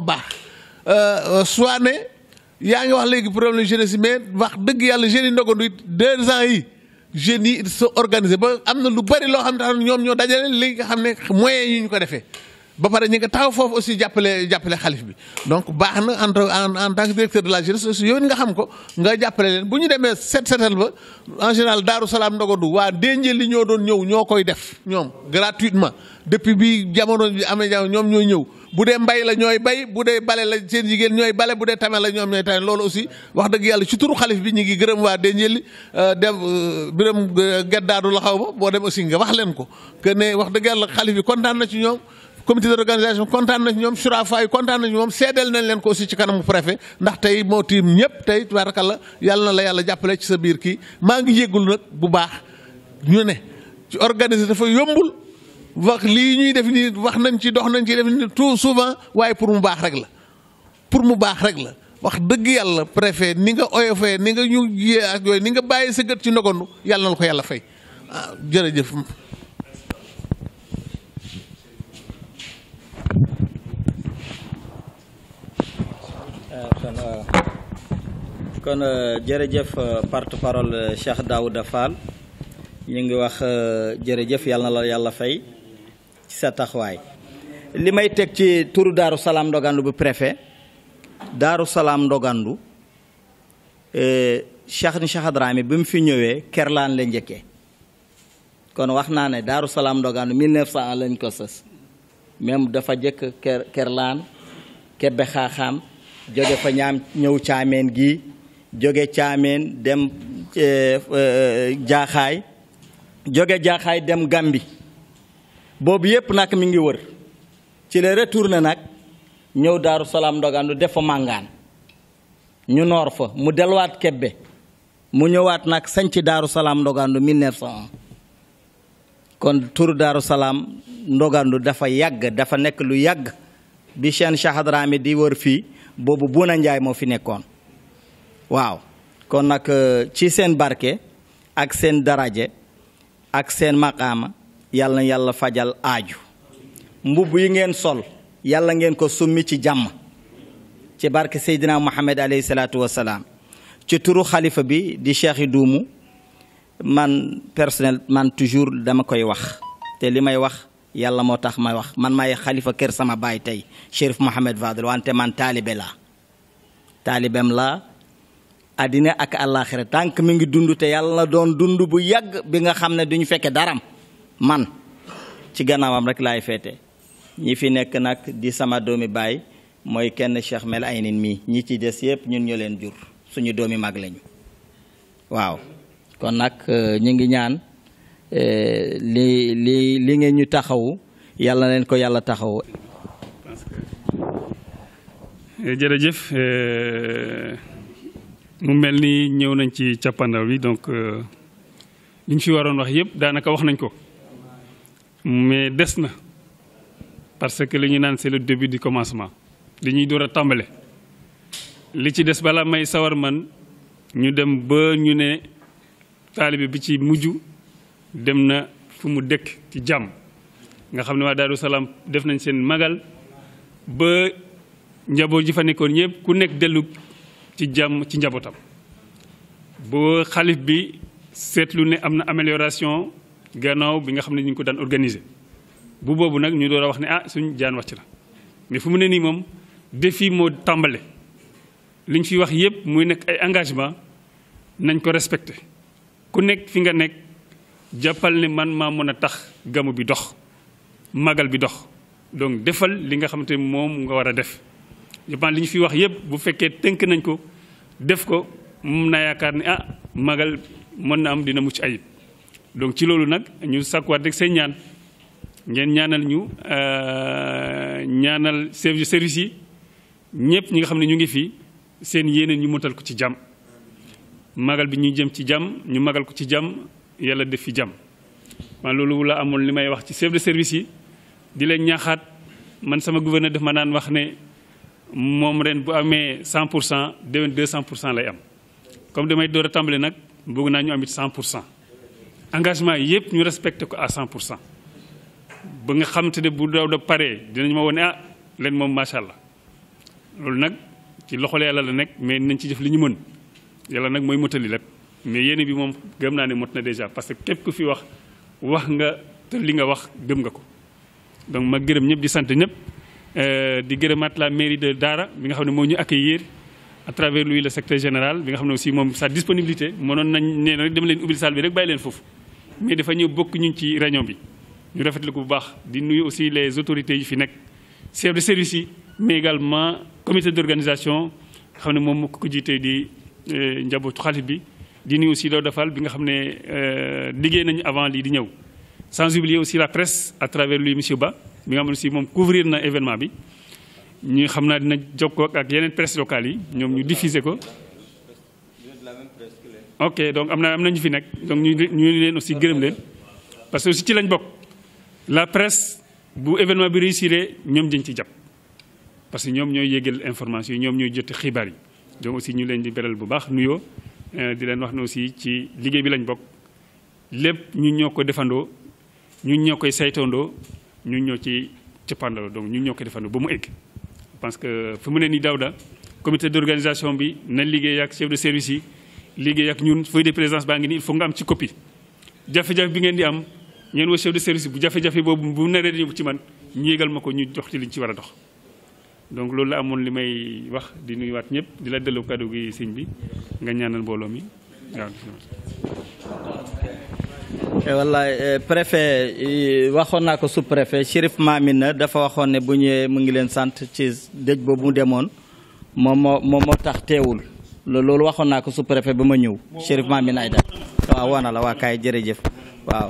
S4: baax soit ne yaa ngi wax léegi problème jeunesse yi mais wax dëgg yàlla jeunes yi ndogandu it deux ans yi jeunes yi ils sont organisés ba am na lu bari loo xam ne ñoom ñoo dajale li nga xam ne moyens yi ñu ko defee ba pare ñu nga taxaw foofu aussi jàppale jàppale xalif bi donc baax na en en tant que directeur de la jeunesse aussi yow nga xam ko nga jàppale leen bu ñu demee set setal ba en général Daaru Salaam ndogandu waa dénjee li ñoo doon ñëw ñoo koy def ñoom gratuitement depuis bi jamono bi amee jamono ñoom ñooy ñëw bu dee mbay la ñooy bay bu dee bale la seen jigéen ñooy bale bu dee tame la ñoom ñooy tame loolu aussi wax dëgg yàlla ci turu xalif bi ñu ngi gërëm waa Dénjéli dem biram geddaadu la xaw ma boo dem aussi nga wax leen ko que ne wax dëgg yàlla xalif bi kontaan na ci ñoom comité d'organisation kontaan na ci ñoom surafa yi kontaan na ci ñoom seedeel nañ leen ko aussi ci kanamu préfet ndax tey moo tiim ñëpp tey tabarakallah yàlla na la yàlla jàppale ci sa biir kii maa ngi yëgul nag bu baax ñu ne ci organiser dafa yombul wax lii ñuy def nii wax nañ ci dox nañ ci def nii tout souvent waaye pour mu baax rek la pour mu baax rek la wax dëgg yàlla préfet ni nga oyofee ni nga ñu jiyee ak yooyu ni nga bàyyi sa gët ci ndogandu yàlla na la ko yàlla fay ah jërëjëf.
S16: kon jërëjëf porte-parole Cheikh Daouda Fall ñu ngi wax jërëjëf yàlla na la yàlla fay ci sa taxawaay li may teg ci turu Daaru Salaam Ndogandu bu préfet Daaru Salaam Ndogandu Cheikh ni Cheikh Hadrami bi mu fi ñëwee Kerlaan la njëkkee kon wax naa ne Daaru Salaam Ndogandu mille neuf cent lañ ko sës même dafa jëkk ker Kerlaan Kebbe Xaaxaam jóge fa ñaam ñëw Caameen gi jóge Caameen dem Jaaxaay jóge Jaaxaay dem Gambi boobu yépp nag mi ngi wër ci le retourné nag ñëw Daaru Salaam Ndogandu def fa màngaan ñu noor fa mu delluwaat Kebbe mu ñëwaat nag sañ ci Daaru Salaam Ndogandu mille neuf cent un kon turu Daaru Salaam Ndogandu dafa yàgg dafa nekk lu yàgg bi Cheikh Cheikh Hadrami di wër fii boobu Buuna Njaay moo fi nekkoon waaw kon nag ci seen barke ak seen daraje ak seen maqaama yàlla na yàlla fajal aaju mbubb yi ngeen sol yàlla ngeen ko summi ci jàmm ci barke Seydina Muhammad alayhi salaatu wasalaam ci turu xalifa bi di Cheikh yi duumu man personnel man toujours dama koy wax te li may wax yàlla moo tax may wax man maay xalifa kër sama baay tey Chérif Mohamed Fadel wante man taalibe laa taalibem laa àddina ak àllaaxira tànk mi ngi dund te yàlla na doon dund bu yàgg bi nga xam ne duñu fekke daram man ci gannaawam rek laay feete ñi fi nekk nag di sama doomi baay mooy kenn Cheikh Mel Aynin mii ñi ci des yëpp ñun ñu leen jur suñu doomi mag lañu waaw kon nag ñu ngi ñaan li li li ngeen ñu taxawu yàlla leen ko yàlla taxawu.
S1: jërëjëf mu mel ni ñëw nañ ci cappandaw bi donc li ñu fi waroon wax yëpp daanaka wax nañ ko mais des na parce que li ñu naan c'est le début du commencement li ñuy door a tàmbale li ci des balaa may sawar man ñu dem ba ñu ne taalibe bi ci mujj dem na fu mu dëkk ci jàmm nga xam ne waa Daaru Salaam def nañ seen magal ba njaboot ji fa nekkoon ñëpp ku nekk dellu ci jàmm ci njabootam ba xalif bi seetlu ne am na amélioration gannaaw bi nga xam ne ñu ngi ko daan organiser bu boobu nag ñu door a wax ne ah suñ jaan wàcc la mais fu mu ne nii moom défi moo tàmbale li ñu fi wax yépp muy nekk ay engagement nañ ko respecté ku nekk fi nga nekk jàppal ne man maa mën a tax gamu bi dox magal bi dox donc defal li nga xamante ne moom nga war a def je pense li ñu fi wax yépp bu fekkee tënk nañ ko def ko mun naa yaakaar ne ah magal mën na am dina mucc ayib donc ci loolu nag ñu sàkkuwaat rek seen ñaan ngeen ñaanal ñu ñaanal service yi ñëpp ñi nga xam ne ñu ngi fi seen yéene ñu motal ko ci jàmm magal bi ñu jëm ci jàmm ñu magal ko ci jàmm yàlla def fi jàmm man loolu la amoon li may wax ci chef de service yi di leen ñaaxaat man sama gouverneur def ma naan wax ne moom ren bu amee cent pour cent déwén deux cent pour cent lay am comme damay door a tàmbale nag bëgg naa ñu amit cent pour cent engagement yëpp ñu respecté ko à cent pour cent ba nga xamante ne bu daw da paree dinañ ma wone ah leen moom macha allah loolu nag ci loxol yàlla la nekk mais nañ ci def li ñu mën yàlla nag mooy motali lépp mais yéene bi moom gëm naa ne mot na déjà parce que képp ku fi wax wax nga te li nga wax gëm nga ko donc ma gërëm ñëpp di sant ñëpp di gërëmaat la mairie de Dara bi nga xam ne moo ñu accueillir à travers lui le secrétaire général bi nga xam ne aussi moom sa disponibilité mënoon nañ ne rek dama leen ubbil salle bi rek bàyyi leen foofu mais dafa ñëw bokk ñu ci réunion bi ñu rafetlu ko bu baax di nuyu aussi les autorités yi fi nekk chef de service yi mais également comité d'organisation xam ne moom moo ko jiite di njabootu xalif bi di nuyu aussi Daouda Fall bi nga xam ne liggéey nañu avant lii di ñëw sans oublier aussi la presse à travers lui monsieur Ba bi nga xam ne aussi moom couvrir na événement bi ñu xam naa dina jokkoo ak yeneen presse locale yi ñoom ñu diffuser ko ok donc am na am na ñu fi nekk donc ñu ñu leen aussi gërëm leen parce que aussi ci lañ bokk la presse bu événement bi réussir ñoom dañ ci jàpp parce que ñoom ñooy yégal information yi ñoom ñooy jot xibaar yi donc aussi ñu leen di beral bu baax nuyoo di leen wax ne aussi ci liggéey bi lañ bokk lépp ñun ñoo ko defandoo ñun ñoo koy saytandoo ñun ñoo ci cëppandoo donc ñun ñoo koy defandoo ba mu egg parce que fu mu ne nii Daouda comité d'organisation bi na liggéey ak chef de service yi liggéey ak ñun feuille de présence baa ngi nii il faut nga am ci copie jafe-jafe bi ngeen di am ñeen woo chef de service bu jafe-jafe boobu bu naree di ñëw ci man ñu yégal ma ko ñu jox ci liñ ci war a dox donc loolu la amoon li may wax di nuyuwaat ñëpp di la delloo kàddu gi sëñ bi nga ñaanal mbooloo mi waaw.
S16: wallaay préfet waxoon naa ko sous-préfet Chérif Mamina dafa waxoon ne bu ñëwee mu ngi leen sant ci dëj boobu mu demoon moom moo moom moo tax teewul loolu waxoon naa ko sous-préfet ba ma ñëw Chérif Mamina ay def waaw wana la waa kaay jërëjëf waaw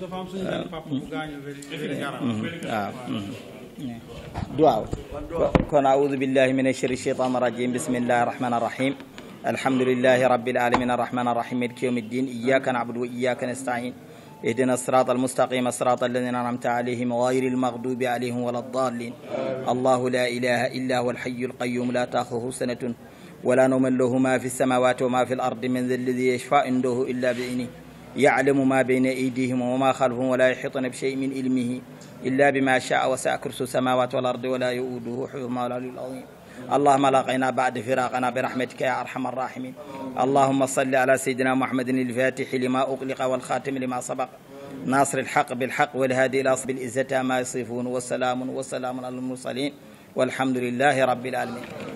S16: waaw kon aoudu billahi min ashari shaytan rajim bismillahi rahmani rahim alhamdulillahi rabbil alamin arrahman arrahim maliki yawmi ddin iyyaka na'budu wa iyyaka nasta'in اهدنا الصراط المستقيم صراط الذين أنعمت عليهم غير المغضوب عليهم ولا الضالين الله لا إله إلا هو الحي القيوم لا تأخذه سنة ولا نوم له ما في السماوات وما في الأرض من ذا الذي يشفع عنده إلا بإذنه يعلم ما بين أيديهم وما خلفهم ولا يحيطون بشيء من علمه إلا بما شاء وسع كرسي السماوات والأرض ولا يؤوده حفظهما العلي العظيم اللهم لاقينا بعد فراقنا برحمتك يا أرحم الراحمين اللهم صل على سيدنا محمد الفاتح لما أغلق والخاتم لما سبق ناصر الحق بالحق والهادي إلى صراط العزة ما يصفون وسلام وسلام على المرسلين والحمد لله رب العالمين